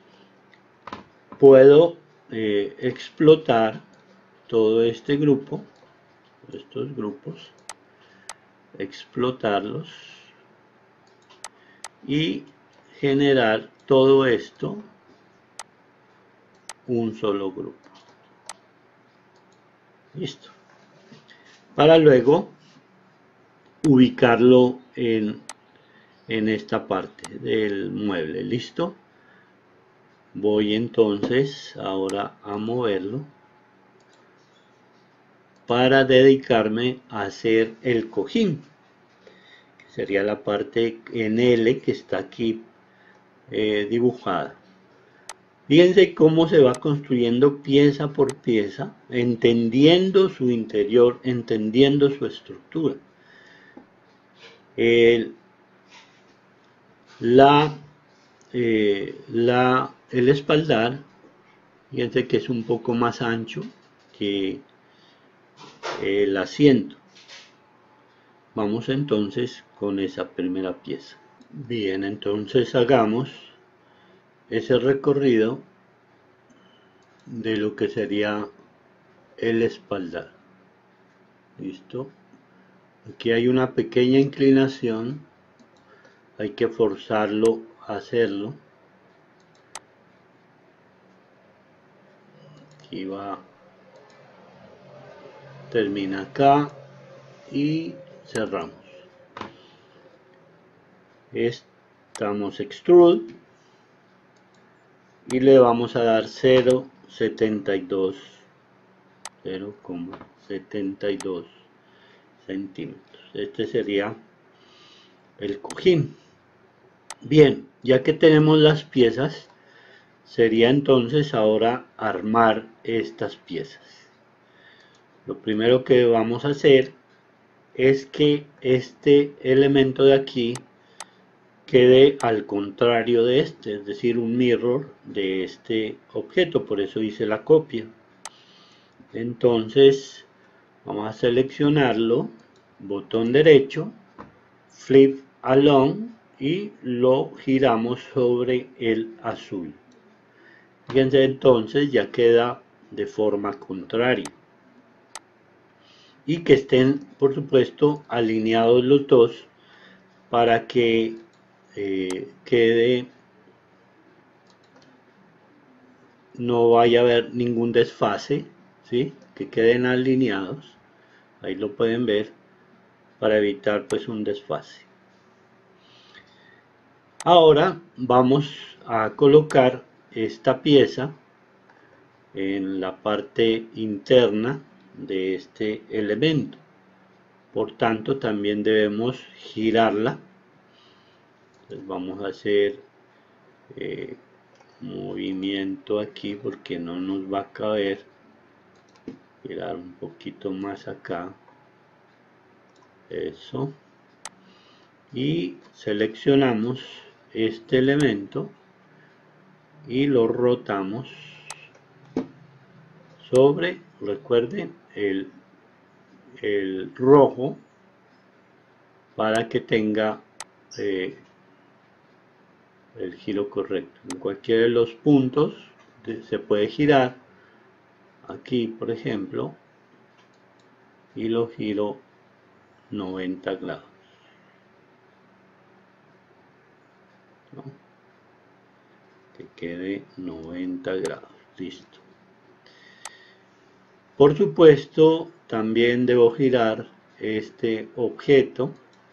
puedo explotar todo este grupo, estos grupos, explotarlos y generar todo esto un solo grupo. Listo. Para luego ubicarlo en esta parte del mueble. Listo. Voy entonces ahora a moverlo para dedicarme a hacer el cojín, que sería la parte en L que está aquí dibujada. Fíjense cómo se va construyendo pieza por pieza, entendiendo su interior, entendiendo su estructura. El espaldar, fíjense que es un poco más ancho que el asiento. Vamos entonces con esa primera pieza. Bien, entonces hagamos ese recorrido de lo que sería el espaldar. Listo. Aquí hay una pequeña inclinación, hay que forzarlo a hacerlo. Aquí va, termina acá y cerramos. Estamos extrude y le vamos a dar 0,72 centímetros. Este sería el cojín. Bien, ya que tenemos las piezas, sería entonces ahora armar estas piezas. Lo primero que vamos a hacer es que este elemento de aquí quede al contrario de este, es decir, un mirror de este objeto, por eso hice la copia. Entonces vamos a seleccionarlo, botón derecho, flip along y lo giramos sobre el azul. Fíjense, entonces ya queda de forma contraria. Y que estén, por supuesto, alineados los dos para que quede, no vaya a haber ningún desfase, ¿sí? Que queden alineados. Ahí lo pueden ver, para evitar pues un desfase. Ahora vamos a colocar esta pieza en la parte interna de este elemento. Por tanto, también debemos girarla. Entonces vamos a hacer movimiento aquí porque no nos va a caber. Girar un poquito más acá. Eso. Y seleccionamos este elemento y lo rotamos sobre, recuerden, el rojo para que tenga el giro correcto. En cualquiera de los puntos se puede girar, aquí por ejemplo, y lo giro 90 grados. ¿No? Que quede 90 grados, listo. Por supuesto, también debo girar este objeto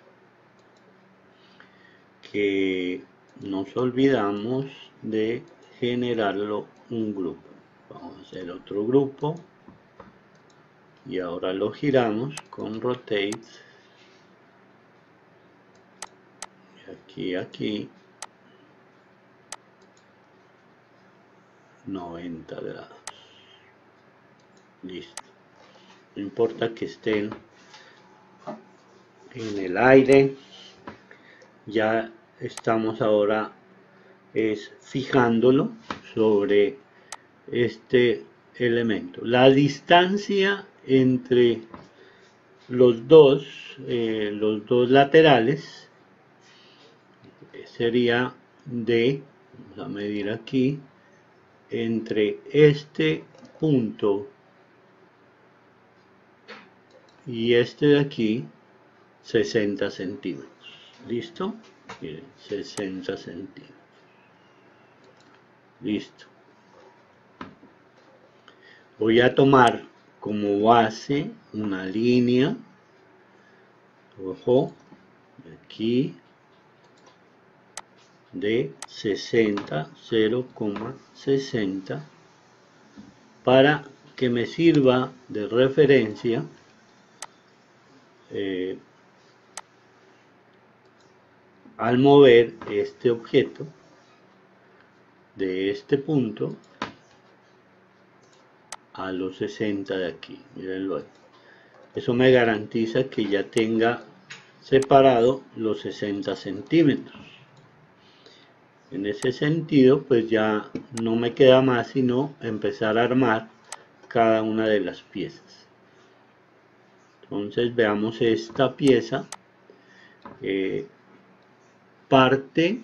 que nos olvidamos de generarlo un grupo. Vamos a hacer otro grupo y ahora lo giramos con rotate. Aquí 90 grados. Listo. No importa que estén en el aire, ya estamos ahora fijándolo sobre este elemento. La distancia entre los dos laterales sería de, vamos a medir aquí, entre este punto y este de aquí, 60 centímetros. ¿Listo? Miren, 60 centímetros. Listo. Voy a tomar como base una línea, ojo, aquí, de 60, 0,60, para que me sirva de referencia al mover este objeto de este punto a los 60 de aquí. Mírenlo ahí. Eso me garantiza que ya tenga separado los 60 centímetros. En ese sentido, pues ya no me queda más sino empezar a armar cada una de las piezas. Entonces veamos esta pieza. Parte,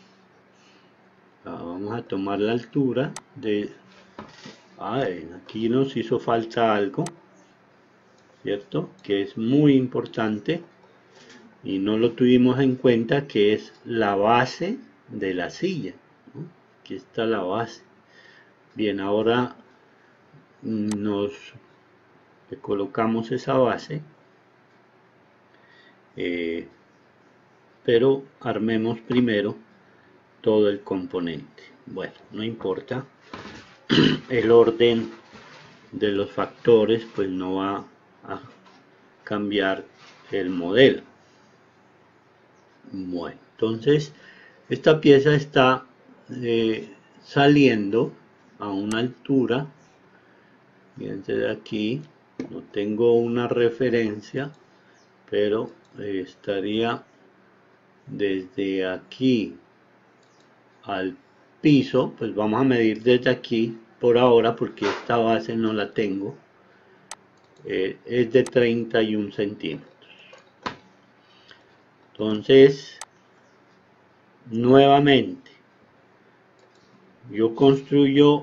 vamos a tomar la altura de, aquí nos hizo falta algo, ¿cierto? Que es muy importante y no lo tuvimos en cuenta, que es la base de la silla, ¿no? Aquí está la base. Bien, ahora nos colocamos esa base, pero armemos primero todo el componente. Bueno, no importa, el orden de los factores pues no va a cambiar el modelo. Bueno, entonces esta pieza está saliendo a una altura, fíjense de aquí, no tengo una referencia, pero estaría desde aquí al piso, pues vamos a medir desde aquí por ahora porque esta base no la tengo, es de 31 centímetros. Entonces, nuevamente, yo construyo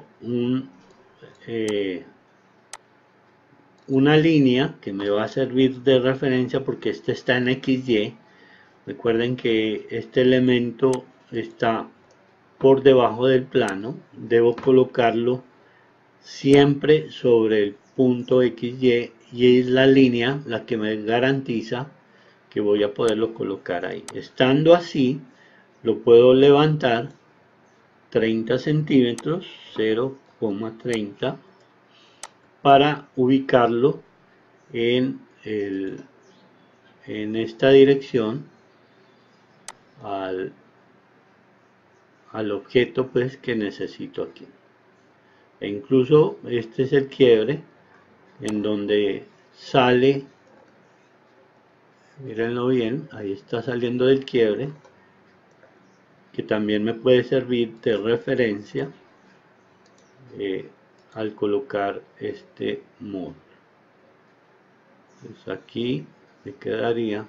una línea que me va a servir de referencia porque este está en XY. Recuerden que este elemento está por debajo del plano, debo colocarlo siempre sobre el punto XY y es la línea la que me garantiza que voy a poderlo colocar ahí. Estando así, lo puedo levantar 30 centímetros, 0,30, para ubicarlo en esta dirección al objeto pues que necesito aquí. E incluso este es el quiebre en donde sale, mírenlo bien, ahí está saliendo del quiebre, que también me puede servir de referencia al colocar este módulo. Pues aquí me quedaría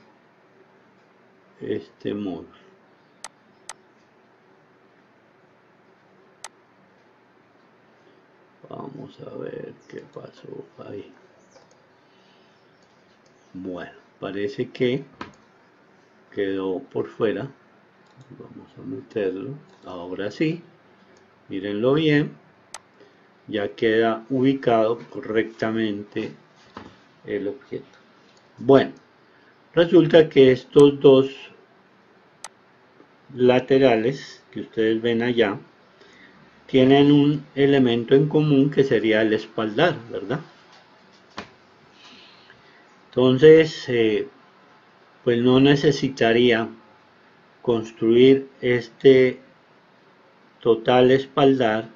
este módulo. Vamos a ver qué pasó ahí. Bueno, parece que quedó por fuera. Vamos a meterlo. Ahora sí, mírenlo bien. Ya queda ubicado correctamente el objeto. Bueno, resulta que estos dos laterales que ustedes ven allá tienen un elemento en común que sería el espaldar, ¿verdad? Entonces, pues no necesitaría construir este total espaldar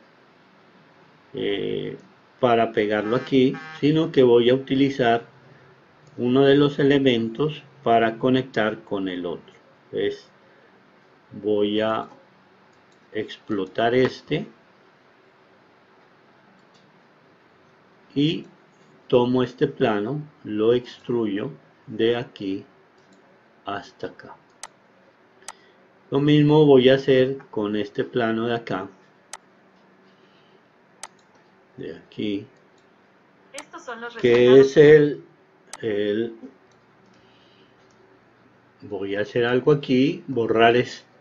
para pegarlo aquí, sino que voy a utilizar uno de los elementos para conectar con el otro. Entonces, voy a explotar este y tomo este plano, lo extruyo de aquí hasta acá. Lo mismo voy a hacer con este plano de acá, de aquí, estos son los que es el voy a hacer algo aquí, borrar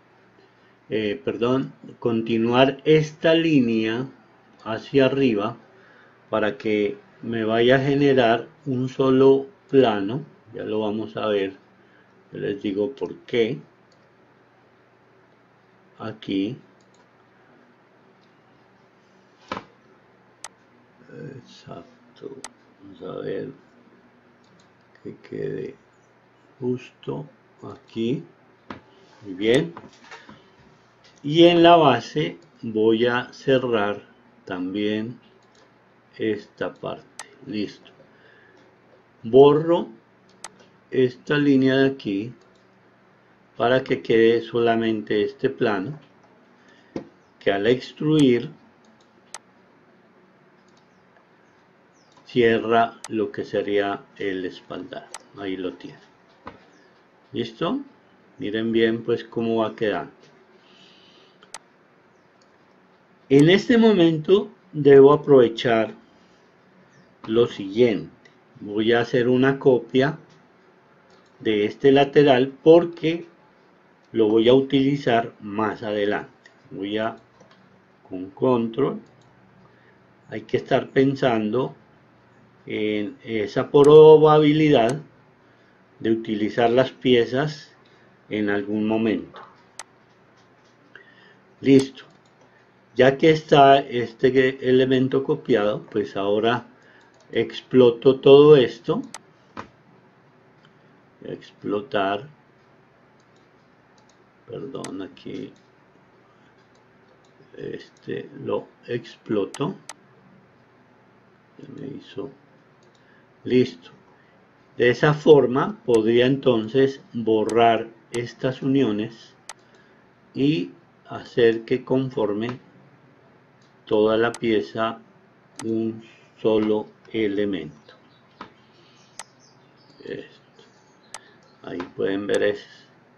continuar esta línea hacia arriba para que me vaya a generar un solo plano. Ya lo vamos a ver, yo les digo por qué. Aquí, exacto, vamos a ver que quede justo aquí. Muy bien, y en la base voy a cerrar también esta parte. Listo, borro esta línea de aquí para que quede solamente este plano, que al extruir cierra lo que sería el espaldar. Ahí lo tiene. ¿Listo? Miren bien pues cómo va quedando. En este momento debo aprovechar lo siguiente. voy a hacer una copia de este lateral porque lo voy a utilizar más adelante. Voy a con control, hay que estar pensando en esa probabilidad de utilizar las piezas en algún momento. Listo. Ya que está este elemento copiado, pues ahora exploto todo esto. Explotar. Perdón, aquí. Lo exploto. Ya me hizo. Listo. De esa forma podría entonces borrar estas uniones y hacer que conformen toda la pieza un solo elemento. Esto. Ahí pueden ver eso.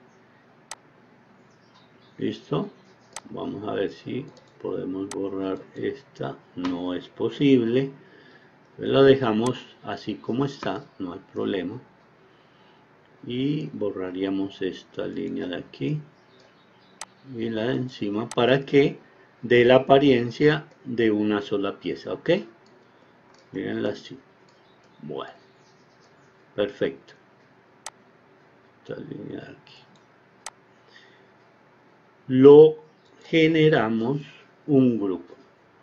Listo. Vamos a ver si podemos borrar esta. No es posible. Lo dejamos así como está, no hay problema. Y borraríamos esta línea de aquí y la de encima para que dé la apariencia de una sola pieza, ¿ok? Mírenla así. Bueno, perfecto. Esta línea de aquí. Lo generamos un grupo.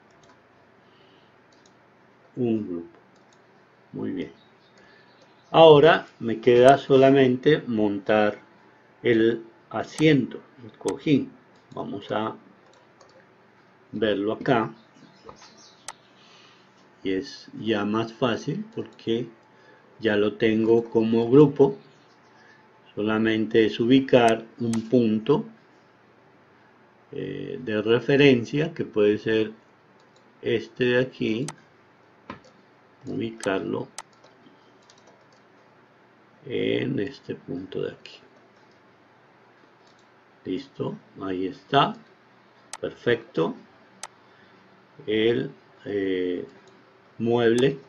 Muy bien. Ahora me queda solamente montar el asiento, el cojín. Vamos a verlo acá. Y es ya más fácil porque ya lo tengo como grupo. Solamente es ubicar un punto de referencia que puede ser este de aquí. Ubicarlo en este punto de aquí. Listo, ahí está. Perfecto. El mueble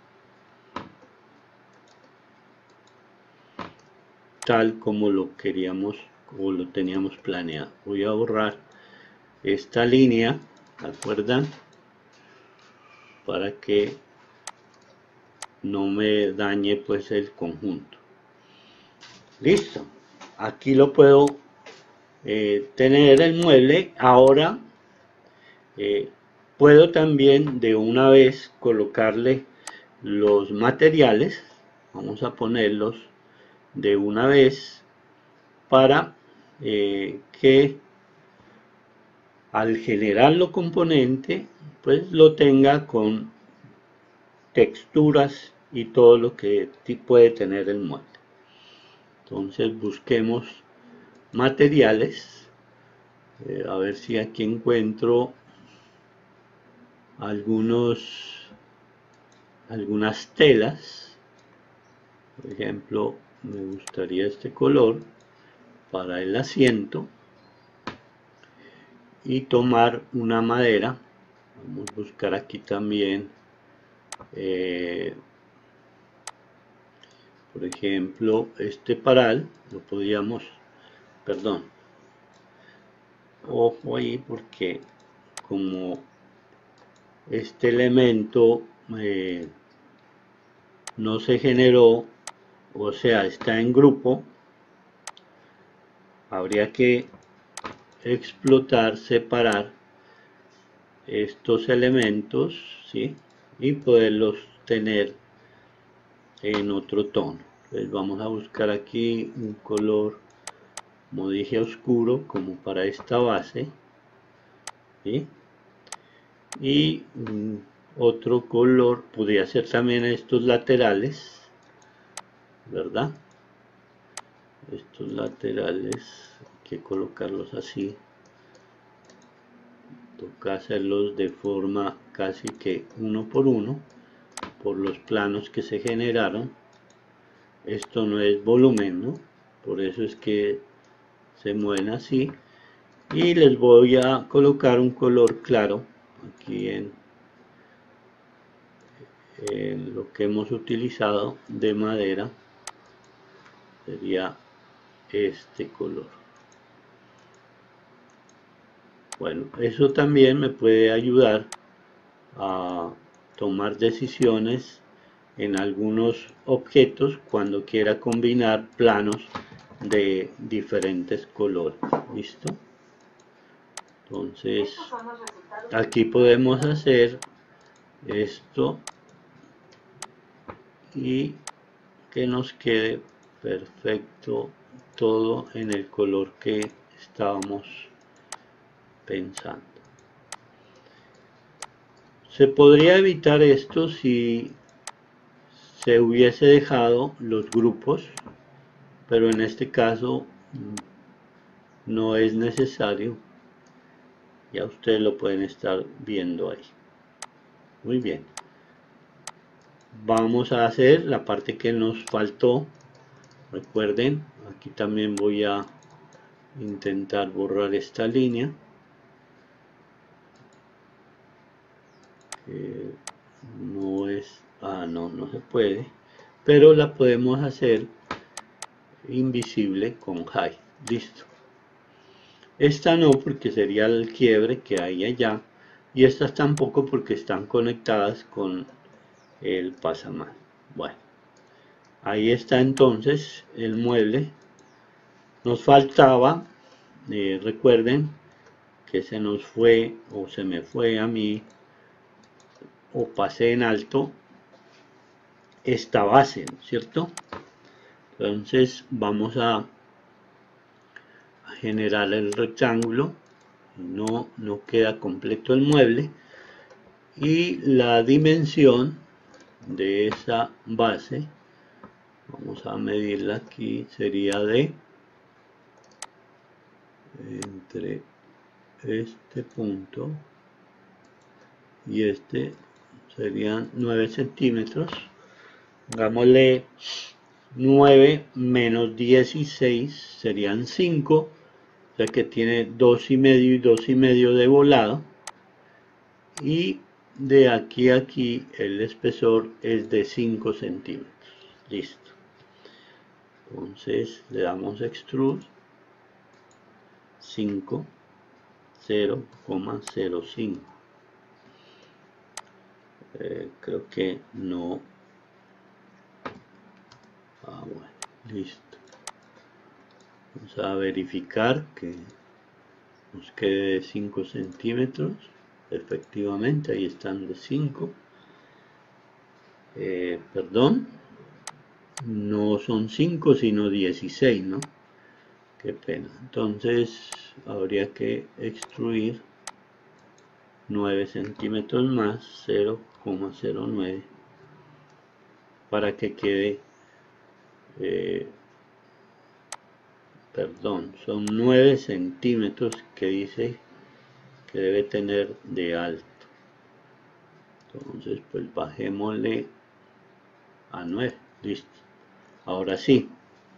tal como lo queríamos o lo teníamos planeado. Voy a borrar esta línea, ¿se acuerdan? Para que no me dañe pues el conjunto. Listo, aquí lo puedo tener el mueble. Ahora puedo también de una vez colocarle los materiales. Vamos a ponerlos de una vez para que al generar los componentes pues lo tenga con texturas y todo lo que puede tener el mueble. Entonces busquemos materiales, a ver si aquí encuentro algunas telas. Por ejemplo, me gustaría este color para el asiento y tomar una madera. Vamos a buscar aquí también por ejemplo este paral lo podríamos, perdón, ojo ahí porque como este elemento no se generó, o sea está en grupo, habría que explotar, separar estos elementos, ¿sí? Y poderlos tener en otro tono. Entonces vamos a buscar aquí un color, como dije, oscuro, como para esta base, ¿sí? Y otro color podría ser también estos laterales, ¿verdad? Estos laterales hay que colocarlos así. Toca hacerlos de forma casi que uno por uno por los planos que se generaron. Esto no es volumen, ¿no? Por eso es que se mueven así. Y les voy a colocar un color claro aquí en lo que hemos utilizado de madera sería este color. Bueno, eso también me puede ayudar a tomar decisiones en algunos objetos cuando quiera combinar planos de diferentes colores. ¿Listo? Entonces, aquí podemos hacer esto y que nos quede perfecto todo en el color que estábamos pensando. Se podría evitar esto si se hubiese dejado los grupos, pero en este caso no es necesario. Ya ustedes lo pueden estar viendo ahí. Muy bien. Vamos a hacer la parte que nos faltó. Recuerden, aquí también voy a intentar borrar esta línea. No es, no se puede, pero la podemos hacer invisible con hide. Listo. Esta no, porque sería el quiebre que hay allá, y estas tampoco porque están conectadas con el pasamano. Bueno, ahí está entonces el mueble. Nos faltaba, recuerden que se nos fue o se me fue a mí o pasé en alto esta base, ¿no es cierto? Entonces vamos a generar el rectángulo. No queda completo el mueble, y la dimensión de esa base, vamos a medirla aquí, sería de entre este punto y este, serían 9 centímetros. Hagámosle 9 menos 16 serían 5, o sea que tiene 2,5 y 2,5 de volado, y de aquí a aquí el espesor es de 5 centímetros. Listo. Entonces le damos extrude 5, 0,05. Creo que no. Bueno, listo. Vamos a verificar que nos quede de 5 centímetros. Efectivamente, ahí están de 5. Perdón, no son 5 sino 16, ¿no? Qué pena. Entonces habría que extruir 9 centímetros más 0,09 para que quede, perdón, son 9 centímetros que dice que debe tener de alto. Entonces pues bajémosle a 9. Listo. Ahora sí.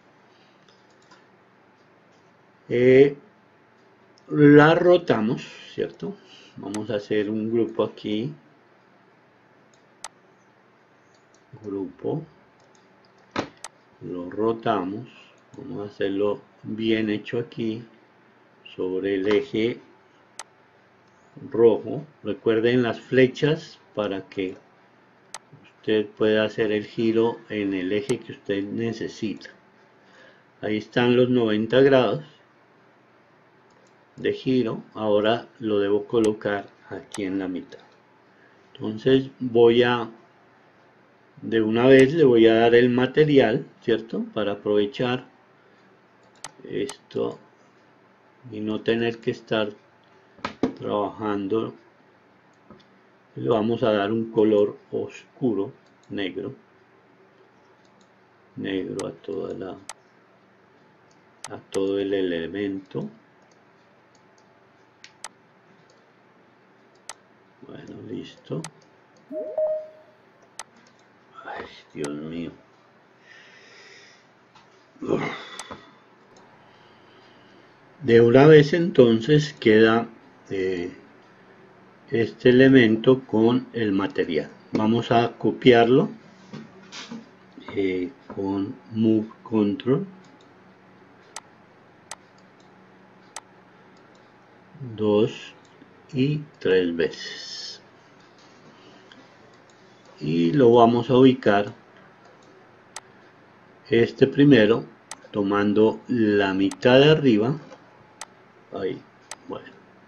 La rotamos, ¿cierto? Vamos a hacer un grupo aquí. Grupo. Lo rotamos. Vamos a hacerlo bien hecho aquí sobre el eje rojo. Recuerden las flechas para que usted pueda hacer el giro en el eje que usted necesita. Ahí están los 90 grados de giro. Ahora lo debo colocar aquí en la mitad. Entonces voy a, de una vez le voy a dar el material, ¿cierto? Para aprovechar esto y no tener que estar trabajando. Le vamos a dar un color oscuro, negro a toda a todo el elemento. Bueno, listo. Ay, Dios mío. De una vez entonces queda este elemento con el material. vamos a copiarlo con Move Control 2 y 3 veces, y lo vamos a ubicar este primero tomando la mitad de arriba. Ahí, bueno,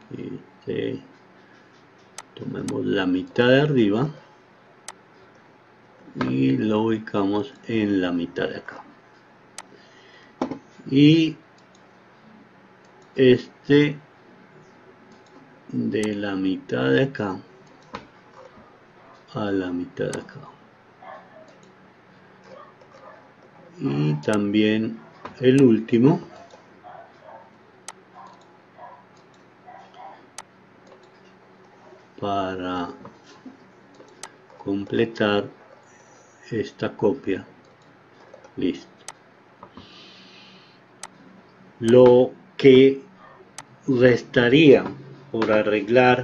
tomemos la mitad de arriba y lo ubicamos en la mitad de acá, y este de la mitad de acá a la mitad de acá, y también el último para completar esta copia. Listo. Lo que restaría por arreglar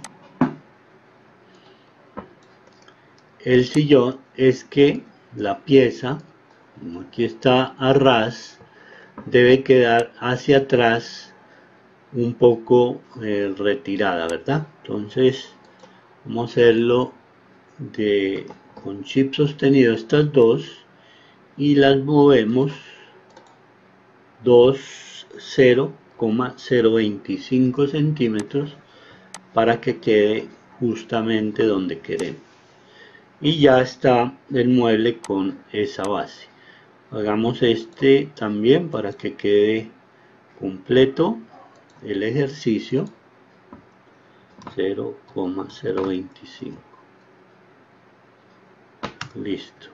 el sillón es que la pieza, como aquí está a ras, debe quedar hacia atrás un poco retirada, ¿verdad? Entonces vamos a hacerlo con shift sostenido estas dos, y las movemos 0,025 centímetros para que quede justamente donde queremos, y ya está el mueble con esa base. Hagamos este también para que quede completo el ejercicio. 0,025. Listo.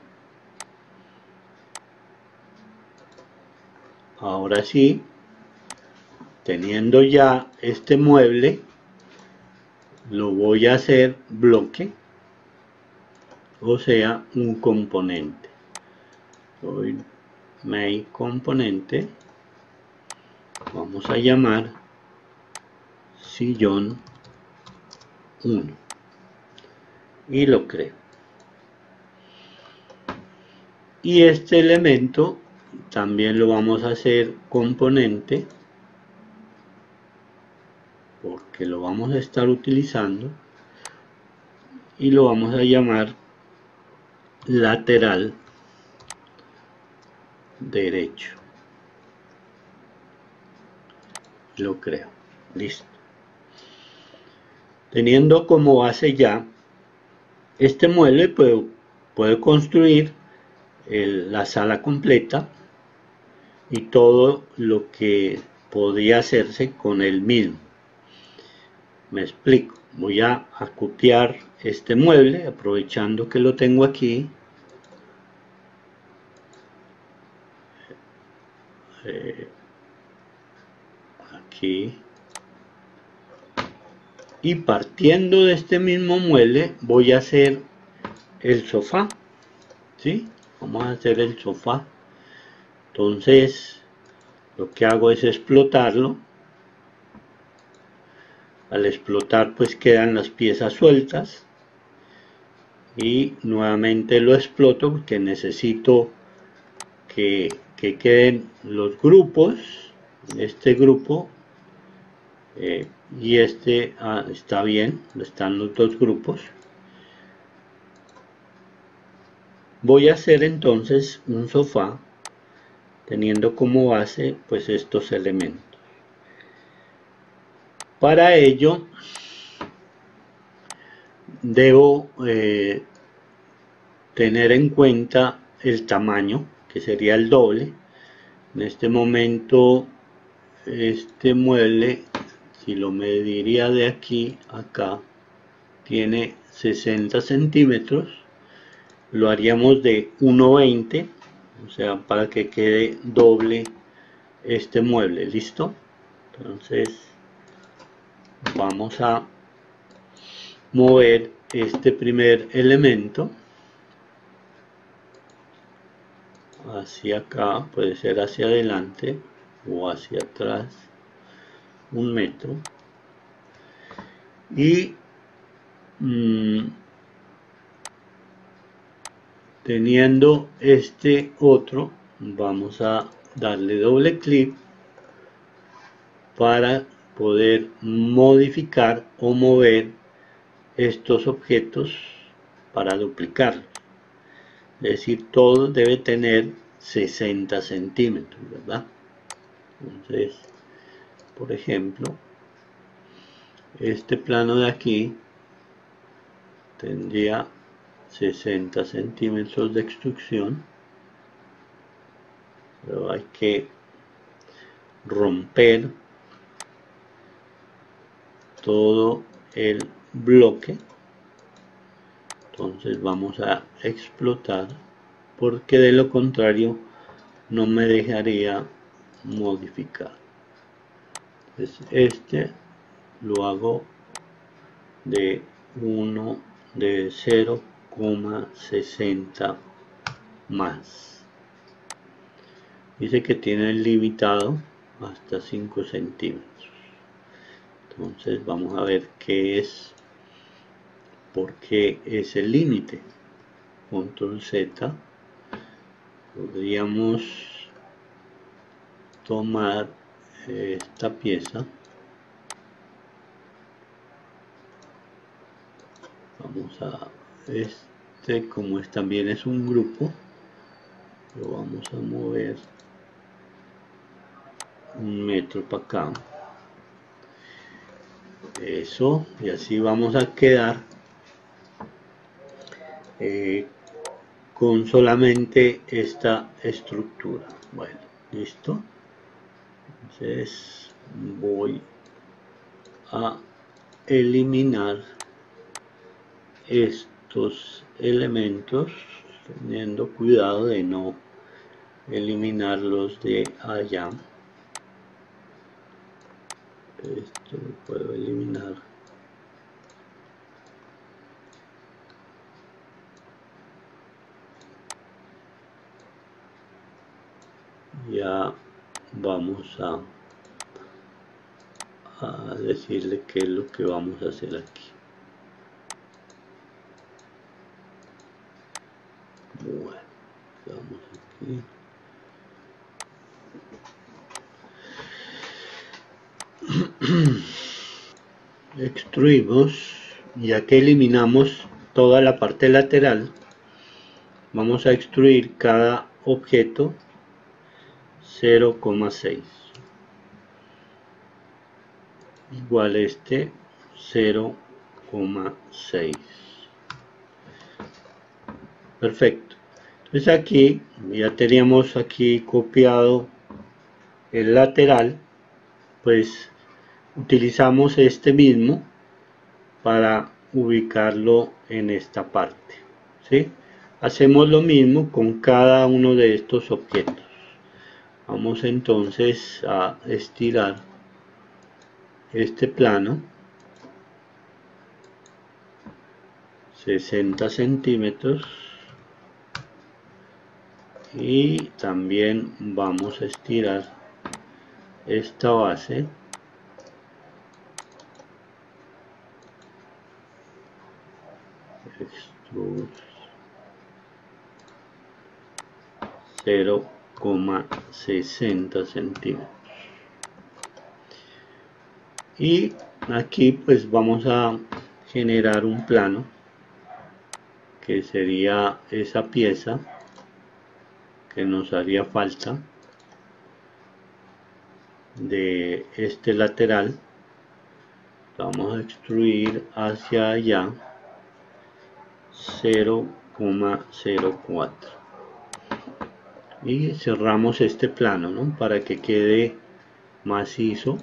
Ahora sí, teniendo ya este mueble, lo voy a hacer bloque, o sea, un componente. Soy Make Componente, vamos a llamar sillón 1 y lo creo. Y este elemento también lo vamos a hacer componente, porque lo vamos a estar utilizando, y lo vamos a llamar lateral derecho. Lo creo. Listo. Teniendo como base ya este mueble, puedo construir la sala completa y todo lo que podría hacerse con el mismo. Me explico. Voy a copiar este mueble, aprovechando que lo tengo aquí. Aquí. Y partiendo de este mismo mueble, voy a hacer el sofá. ¿Sí? Vamos a hacer el sofá. Entonces, lo que hago es explotarlo. Al explotar, pues quedan las piezas sueltas, y nuevamente lo exploto porque necesito que queden los grupos, este grupo y este. Está bien, están los dos grupos. Voy a hacer entonces un sofá teniendo como base pues estos elementos. Para ello debo tener en cuenta el tamaño, que sería el doble. En este momento este mueble, si lo mediría de aquí a acá, tiene 60 centímetros. Lo haríamos de 1,20, o sea, para que quede doble este mueble. ¿Listo? Entonces vamos a mover este primer elemento hacia acá, puede ser hacia adelante o hacia atrás, 1 metro, y teniendo este otro, vamos a darle doble clic para poder modificar o mover estos objetos para duplicarlos. Es decir, todo debe tener 60 centímetros, ¿verdad? Entonces, por ejemplo, este plano de aquí tendría 60 centímetros de extrusión, pero hay que romper todo el bloque. Entonces vamos a explotar, porque de lo contrario no me dejaría modificar. Entonces este lo hago de 0,60 más. Dice que tiene limitado hasta 5 centímetros. Entonces vamos a ver qué es, porque es el límite. Control Z. Podríamos tomar esta pieza. Vamos a como también es un grupo, lo vamos a mover 1 metro para acá. Eso, y así vamos a quedar con solamente esta estructura. Bueno, listo. Entonces voy a eliminar estos elementos, teniendo cuidado de no eliminarlos de allá. Esto lo puedo eliminar. Ya vamos a decirle qué es lo que vamos a hacer aquí. Bueno, vamos aquí. Extruimos, ya que eliminamos toda la parte lateral, vamos a extruir cada objeto 0,6, igual este 0,6. Perfecto. Entonces aquí ya teníamos aquí copiado el lateral, pues utilizamos este mismo para ubicarlo en esta parte, ¿sí? Hacemos lo mismo con cada uno de estos objetos. Vamos entonces a estirar este plano 60 centímetros y también vamos a estirar esta base 0,60 centímetros. Y aquí pues vamos a generar un plano que sería esa pieza que nos haría falta de este lateral. Vamos a extruir hacia allá 0,04 y cerramos este plano, ¿no? Para que quede macizo.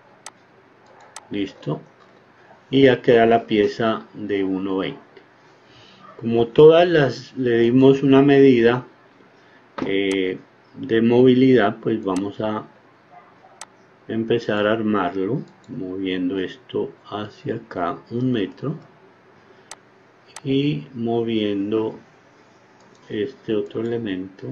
Listo, y ya queda la pieza de 1,20. Como todas las le dimos una medida de movilidad, pues vamos a empezar a armarlo moviendo esto hacia acá 1 metro y moviendo este otro elemento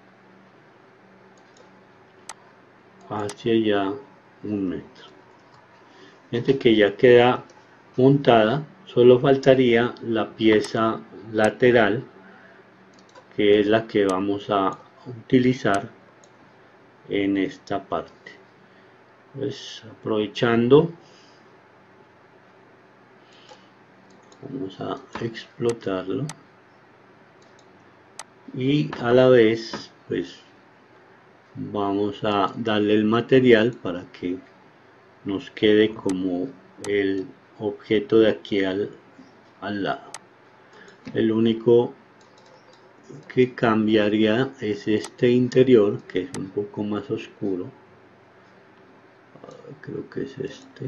hacia allá 1 metro. Fíjense que ya queda montada, solo faltaría la pieza lateral que es la que vamos a utilizar en esta parte. Pues aprovechando, vamos a explotarlo y a la vez pues vamos a darle el material para que nos quede como el objeto de aquí al lado. El único que cambiaría es este interior, que es un poco más oscuro. Creo que es este,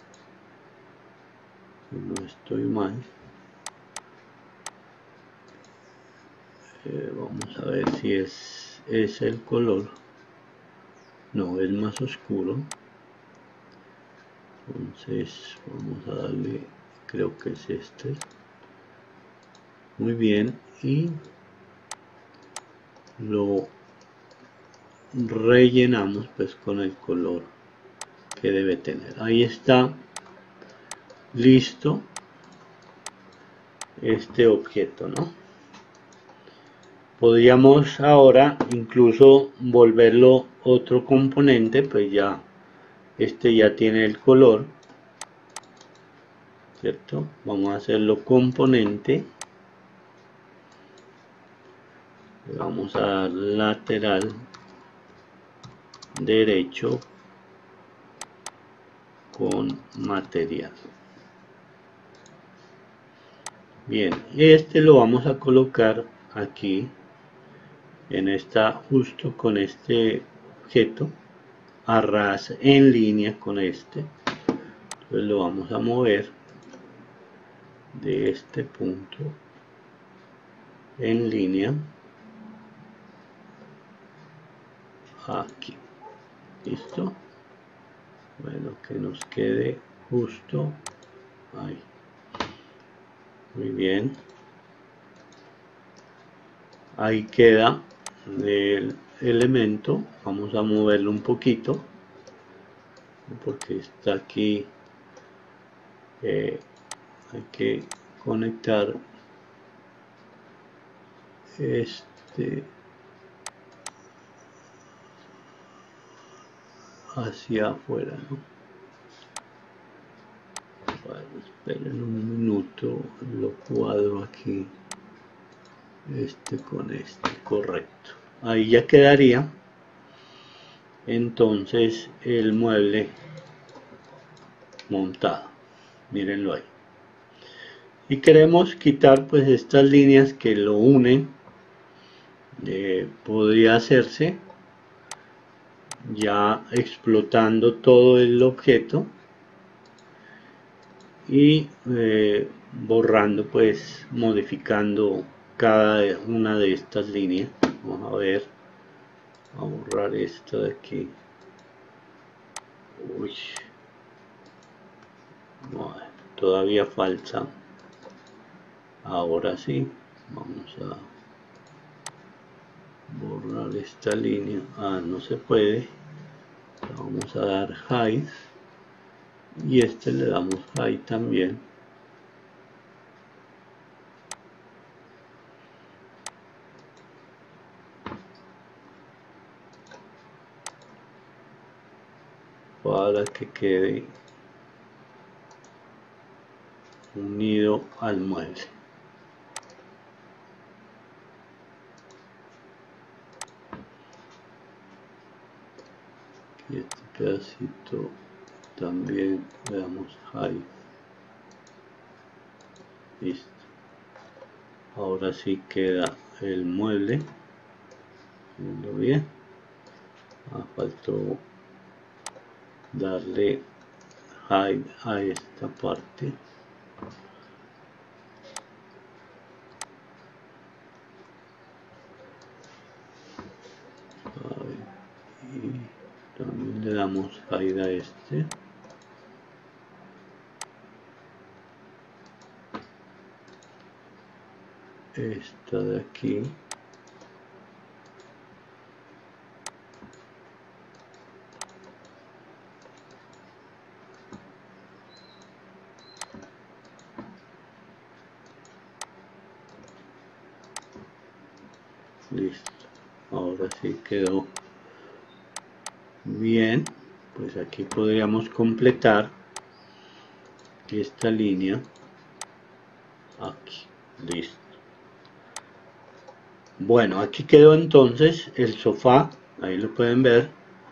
si no estoy mal. Vamos a ver si es el color. No, es más oscuro. Entonces vamos a darle, creo que es este. Muy bien, y lo rellenamos pues con el color que debe tener. Ahí está listo este objeto, ¿no? Podríamos ahora incluso volverlo otro componente, pues ya este ya tiene el color, ¿cierto? Vamos a hacerlo componente. Le vamos a dar lateral derecho con material. Bien, este lo vamos a colocar aquí en esta, justo con este objeto, a ras en línea con este. Entonces lo vamos a mover de este punto en línea aquí. Listo. Bueno, que nos quede justo ahí. Muy bien. Ahí queda el elemento. Vamos a moverlo un poquito porque está aquí. Hay que conectar este hacia afuera, ¿no? Bueno, esperen un minuto, lo cuadro aquí, este con este, correcto. Ahí ya quedaría entonces el mueble montado, mírenlo ahí. Y queremos quitar pues estas líneas que lo unen. Podría hacerse ya explotando todo el objeto y borrando, pues modificando cada una de estas líneas. Vamos a ver, a borrar esto de aquí. Uy, bueno, todavía falta. Ahora sí, vamos a borrar esta línea. No se puede. Vamos a dar hide y este le damos hide también. Para que quede unido al mueble. Y este pedacito también le damos hide. Listo. Ahora sí queda el mueble. Viendo bien. Faltó darle hide a esta parte. Y también le damos hide a este. Esta de aquí. Listo, ahora sí quedó bien. Pues aquí podríamos completar esta línea aquí. Listo. Bueno, aquí quedó entonces el sofá, ahí lo pueden ver,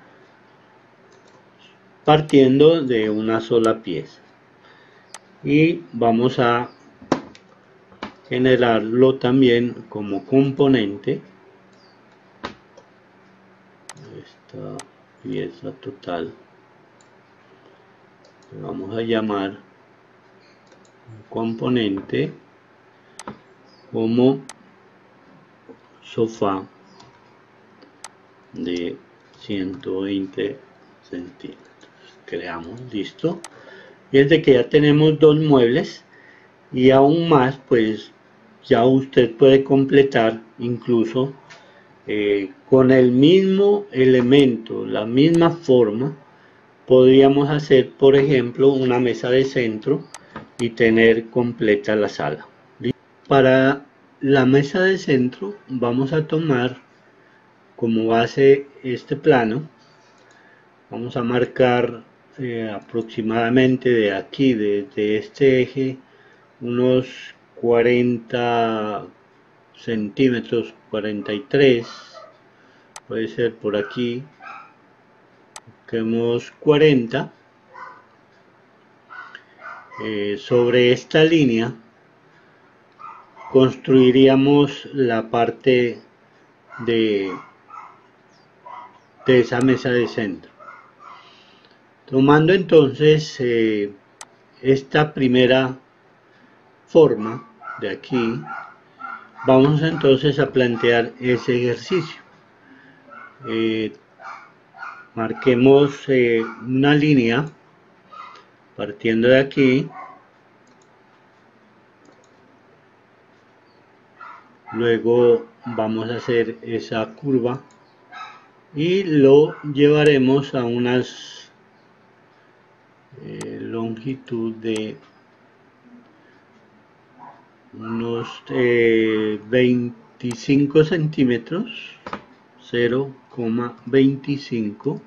partiendo de una sola pieza. Y vamos a generarlo también como componente. Esta pieza total le vamos a llamar un componente como sofá de 120 centímetros. Creamos, listo. Fíjense que ya tenemos dos muebles y aún más, pues ya usted puede completar incluso con el mismo elemento, la misma forma. Podríamos hacer, por ejemplo, una mesa de centro y tener completa la sala. Para la mesa de centro vamos a tomar como base este plano. Vamos a marcar aproximadamente de aquí, desde este eje, unos 40 centímetros, 43, puede ser por aquí, busquemos 40. Sobre esta línea construiríamos la parte de esa mesa de centro. Tomando entonces esta primera forma de aquí, vamos entonces a plantear ese ejercicio. Marquemos una línea partiendo de aquí, luego vamos a hacer esa curva y lo llevaremos a unas longitud de unos 25 centímetros, 0,25,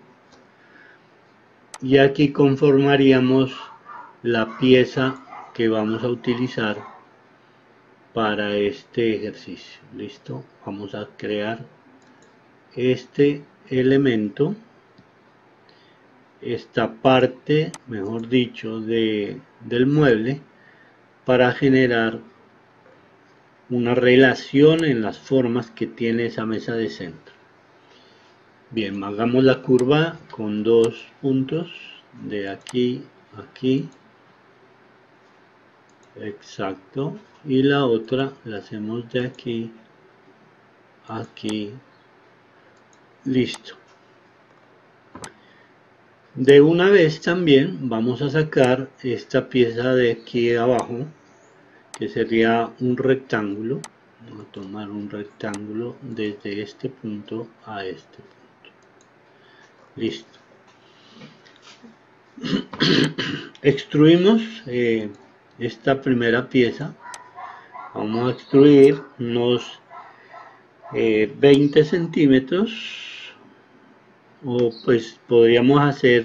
y aquí conformaríamos la pieza que vamos a utilizar para este ejercicio. Listo, vamos a crear este elemento, esta parte, mejor dicho, del mueble, para generar una relación en las formas que tiene esa mesa de centro. Bien, hagamos la curva con dos puntos, de aquí a aquí, exacto, y la otra la hacemos de aquí a aquí, listo. De una vez también vamos a sacar esta pieza de aquí abajo, que sería un rectángulo. Vamos a tomar un rectángulo desde este punto a este punto. Listo. Extruimos esta primera pieza. Vamos a extruir unos 20 centímetros, o pues podríamos hacer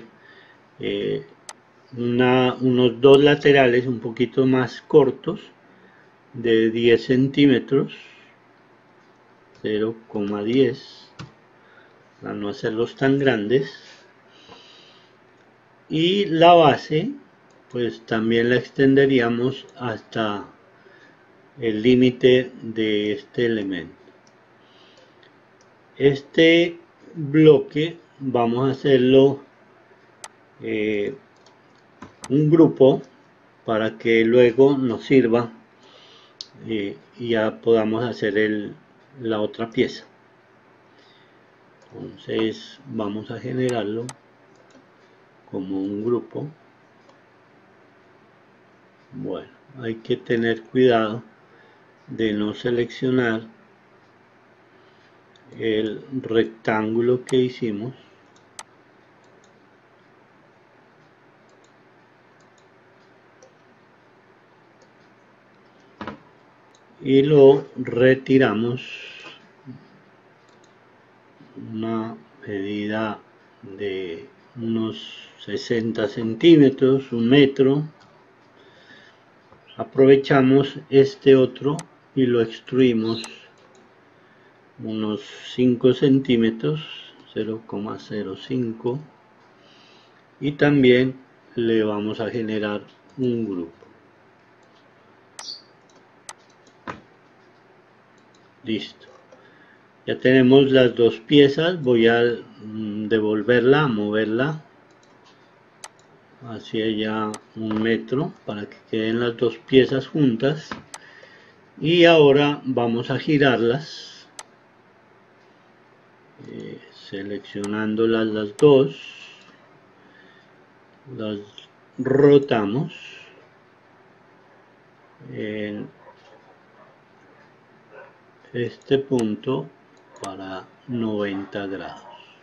unos dos laterales un poquito más cortos de 10 centímetros, 0,10, para no hacerlos tan grandes. Y la base pues también la extenderíamos hasta el límite de este elemento. Este bloque vamos a hacerlo un grupo para que luego nos sirva y ya podamos hacer la otra pieza. Entonces vamos a generarlo como un grupo. Bueno, hay que tener cuidado de no seleccionar el rectángulo que hicimos y lo retiramos una medida de unos 60 centímetros, 1 metro. Aprovechamos este otro y lo extruimos unos 5 centímetros, 0,05, y también le vamos a generar un grupo. Listo. Ya tenemos las dos piezas. Voy a devolverla, a moverla hacia allá 1 metro para que queden las dos piezas juntas. Y ahora vamos a girarlas, seleccionándolas las dos, las rotamos en este punto para 90 grados.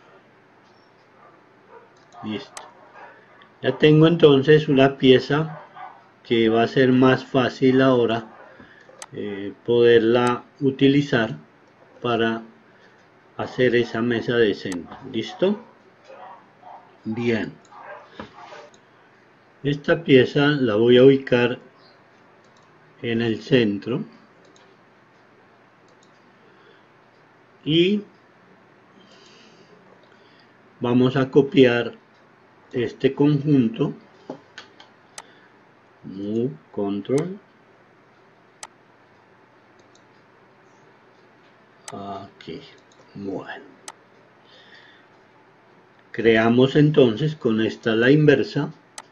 Listo. Ya tengo entonces una pieza que va a ser más fácil ahora poderla utilizar para hacer esa mesa de centro. ¿Listo? Bien. Esta pieza la voy a ubicar en el centro y vamos a copiar este conjunto. Move, control, aquí. Bueno, creamos entonces con esta la inversa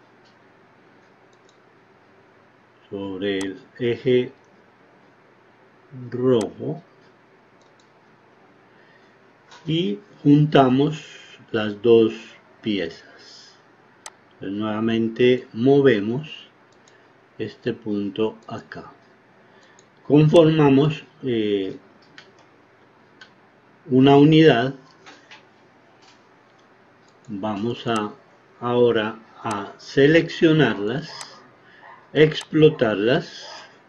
sobre el eje rojo y juntamos las dos piezas. Entonces, nuevamente movemos este punto acá. Conformamos una unidad. Vamos ahora a seleccionarlas, explotarlas,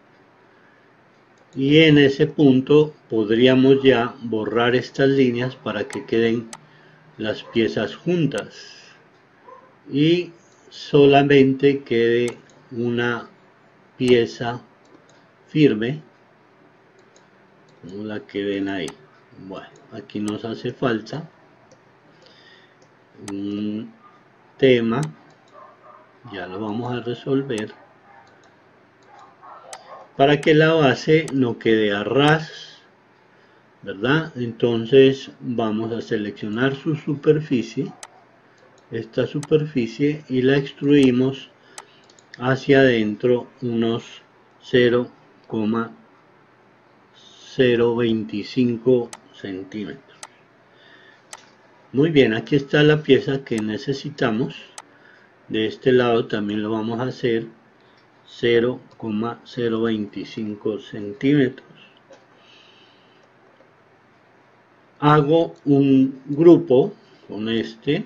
y en ese punto podríamos ya borrar estas líneas para que queden las piezas juntas y solamente quede una pieza firme como la que ven ahí. Bueno, aquí nos hace falta un tema, ya lo vamos a resolver, para que la base no quede a ras, ¿verdad? Entonces vamos a seleccionar su superficie, esta superficie, y la extruimos hacia adentro unos 0,025 centímetros. Muy bien, aquí está la pieza que necesitamos. De este lado también lo vamos a hacer 0,025 centímetros. Hago un grupo con este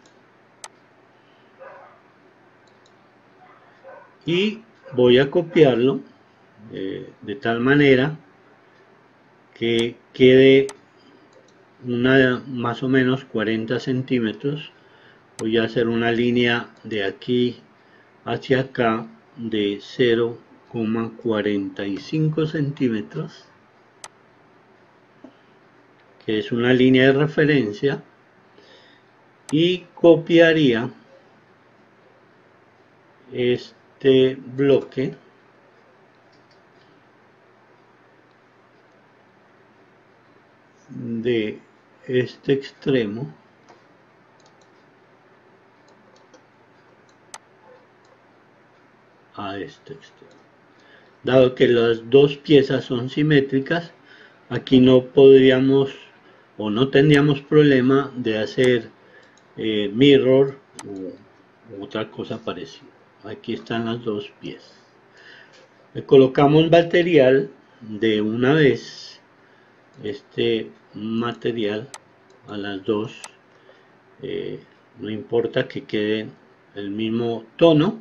y voy a copiarlo de tal manera que quede una más o menos 40 centímetros. Voy a hacer una línea de aquí hacia acá de 0,45 centímetros, que es una línea de referencia, y copiaría este bloque de este extremo a este extremo. Dado que las dos piezas son simétricas, aquí no podríamos o no tendríamos problema de hacer mirror u otra cosa parecida. Aquí están las dos piezas. Le colocamos material de una vez, este material a las dos, no importa que queden el mismo tono.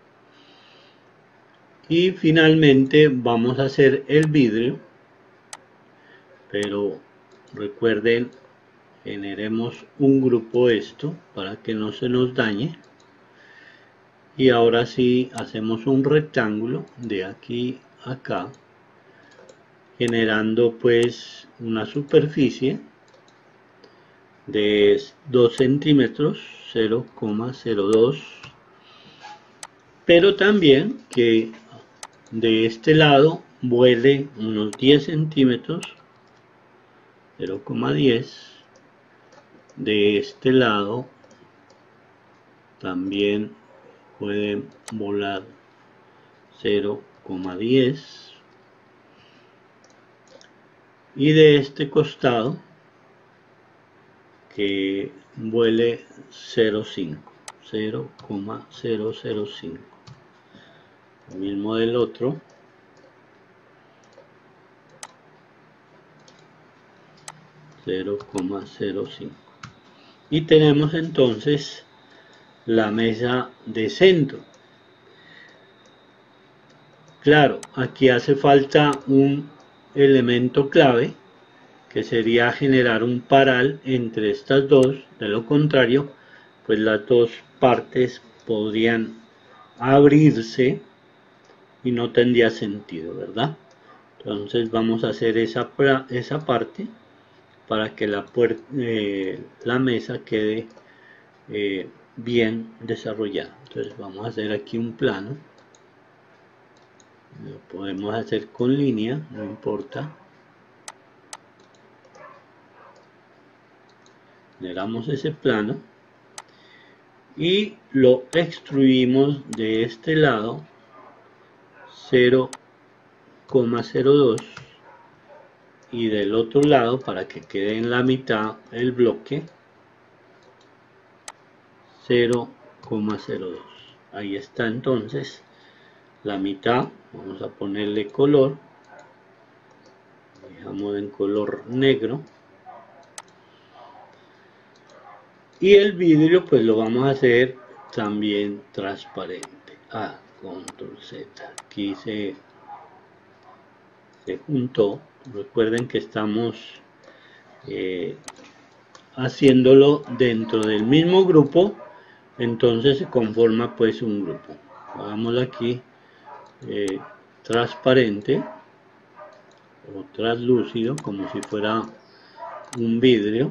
Y finalmente vamos a hacer el vidrio, pero recuerden generemos un grupo esto para que no se nos dañe. Y ahora sí hacemos un rectángulo de aquí a acá, generando pues una superficie de 2 centímetros, 0,02, pero también que de este lado vuele unos 10 centímetros, 0,10, de este lado también puede volar 0,10 y de este costado que vuele 0,005, lo mismo del otro, 0,05, y tenemos entonces la mesa de centro. Claro, aquí hace falta un elemento clave que sería generar un paral entre estas dos. De lo contrario, pues las dos partes podrían abrirse y no tendría sentido, ¿verdad? Entonces vamos a hacer esa parte para que la mesa quede bien desarrollada. Entonces vamos a hacer aquí un plano. Lo podemos hacer con línea, no importa. Generamos ese plano y lo extruimos de este lado 0,02 y del otro lado, para que quede en la mitad el bloque, 0,02. Ahí está entonces la mitad. Vamos a ponerle color, dejamos en color negro, y el vidrio pues lo vamos a hacer también transparente. Control Z, aquí se juntó. Recuerden que estamos haciéndolo dentro del mismo grupo, entonces se conforma pues un grupo. Hagámoslo aquí transparente o translúcido, como si fuera un vidrio,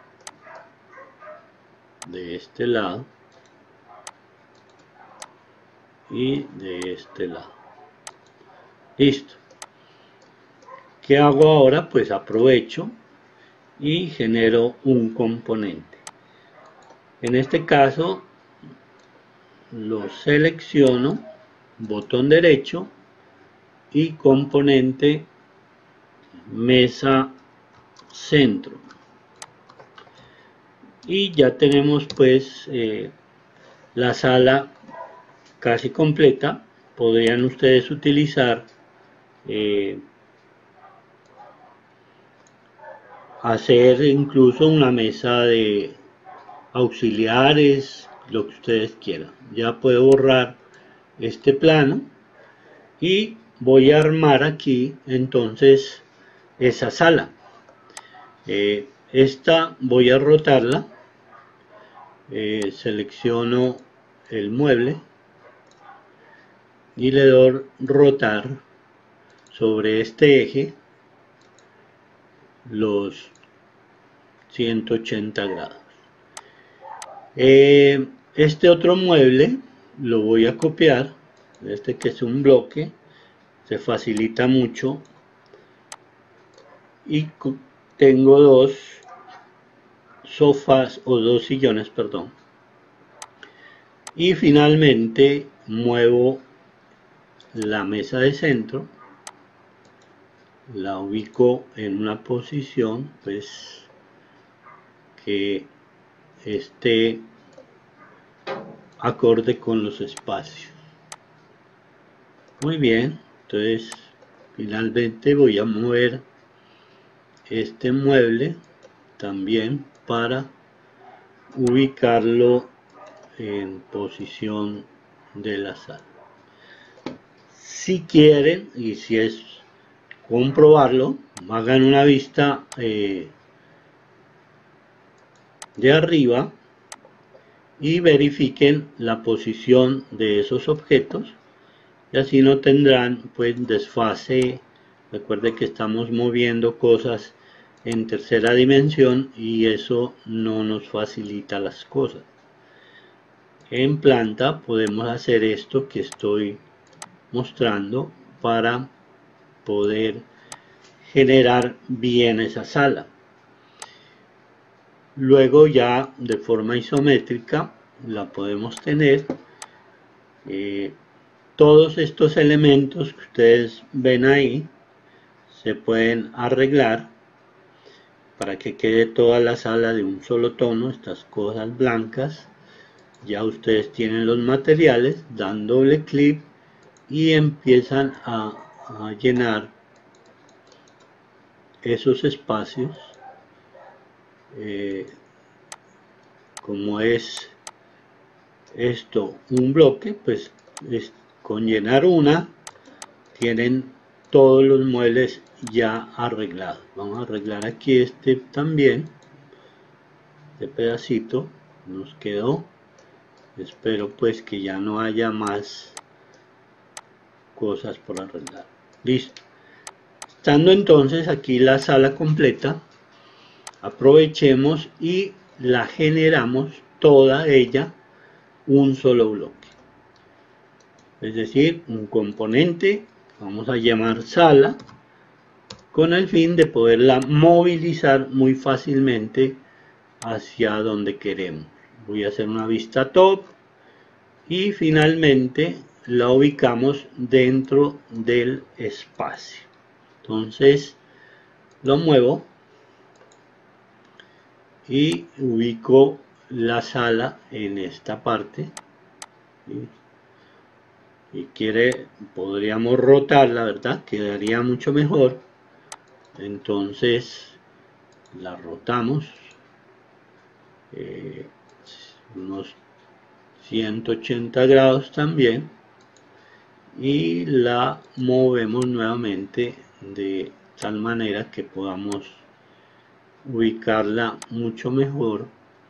de este lado y de este lado. Listo. ¿Qué hago ahora? Pues aprovecho y genero un componente. En este caso lo selecciono, botón derecho y componente mesa centro, y ya tenemos pues la sala casi completa. Podrían ustedes utilizar hacer incluso una mesa de auxiliares, lo que ustedes quieran. Ya puedo borrar este plano y voy a armar aquí entonces esa sala. Esta voy a rotarla, selecciono el mueble y le doy rotar sobre este eje los 180 grados. Este otro mueble lo voy a copiar, este que es un bloque, se facilita mucho, y tengo dos sofás o dos sillones, perdón, y finalmente muevo la mesa de centro, la ubico en una posición pues que esté acorde con los espacios. Muy bien, entonces finalmente voy a mover este mueble también para ubicarlo en posición de la sala. Si quieren, y si es comprobarlo, hagan una vista de arriba y verifiquen la posición de esos objetos, y así no tendrán pues desfase. Recuerde que estamos moviendo cosas en tercera dimensión y eso no nos facilita las cosas. En planta podemos hacer esto que estoy mostrando para poder generar bien esa sala. Luego ya de forma isométrica la podemos tener. Todos estos elementos que ustedes ven ahí se pueden arreglar para que quede toda la sala de un solo tono, estas cosas blancas. Ya ustedes tienen los materiales, dan doble clic y empiezan a llenar esos espacios. Como es esto un bloque, pues con llenar una tienen todos los muebles ya arreglados. Vamos a arreglar aquí este también, este pedacito nos quedó. Espero pues que ya no haya más cosas por arreglar. Listo. Estando entonces aquí la sala completa, aprovechemos y la generamos toda ella un solo bloque. Es decir, un componente, vamos a llamar sala, con el fin de poderla movilizar muy fácilmente hacia donde queremos. Voy a hacer una vista top y finalmente la ubicamos dentro del espacio. Entonces lo muevo y ubico la sala en esta parte. Y podríamos rotarla, ¿verdad? Quedaría mucho mejor. Entonces la rotamos unos 180 grados también y la movemos nuevamente de tal manera que podamos ubicarla mucho mejor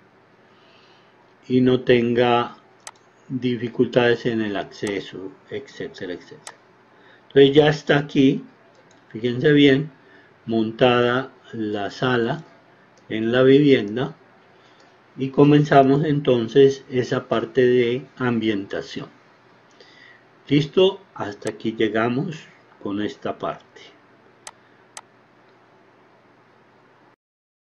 y no tenga dificultades en el acceso, etcétera, etcétera. Entonces ya está aquí, fíjense bien, montada la sala en la vivienda y comenzamos entonces esa parte de ambientación. Listo, hasta aquí llegamos con esta parte.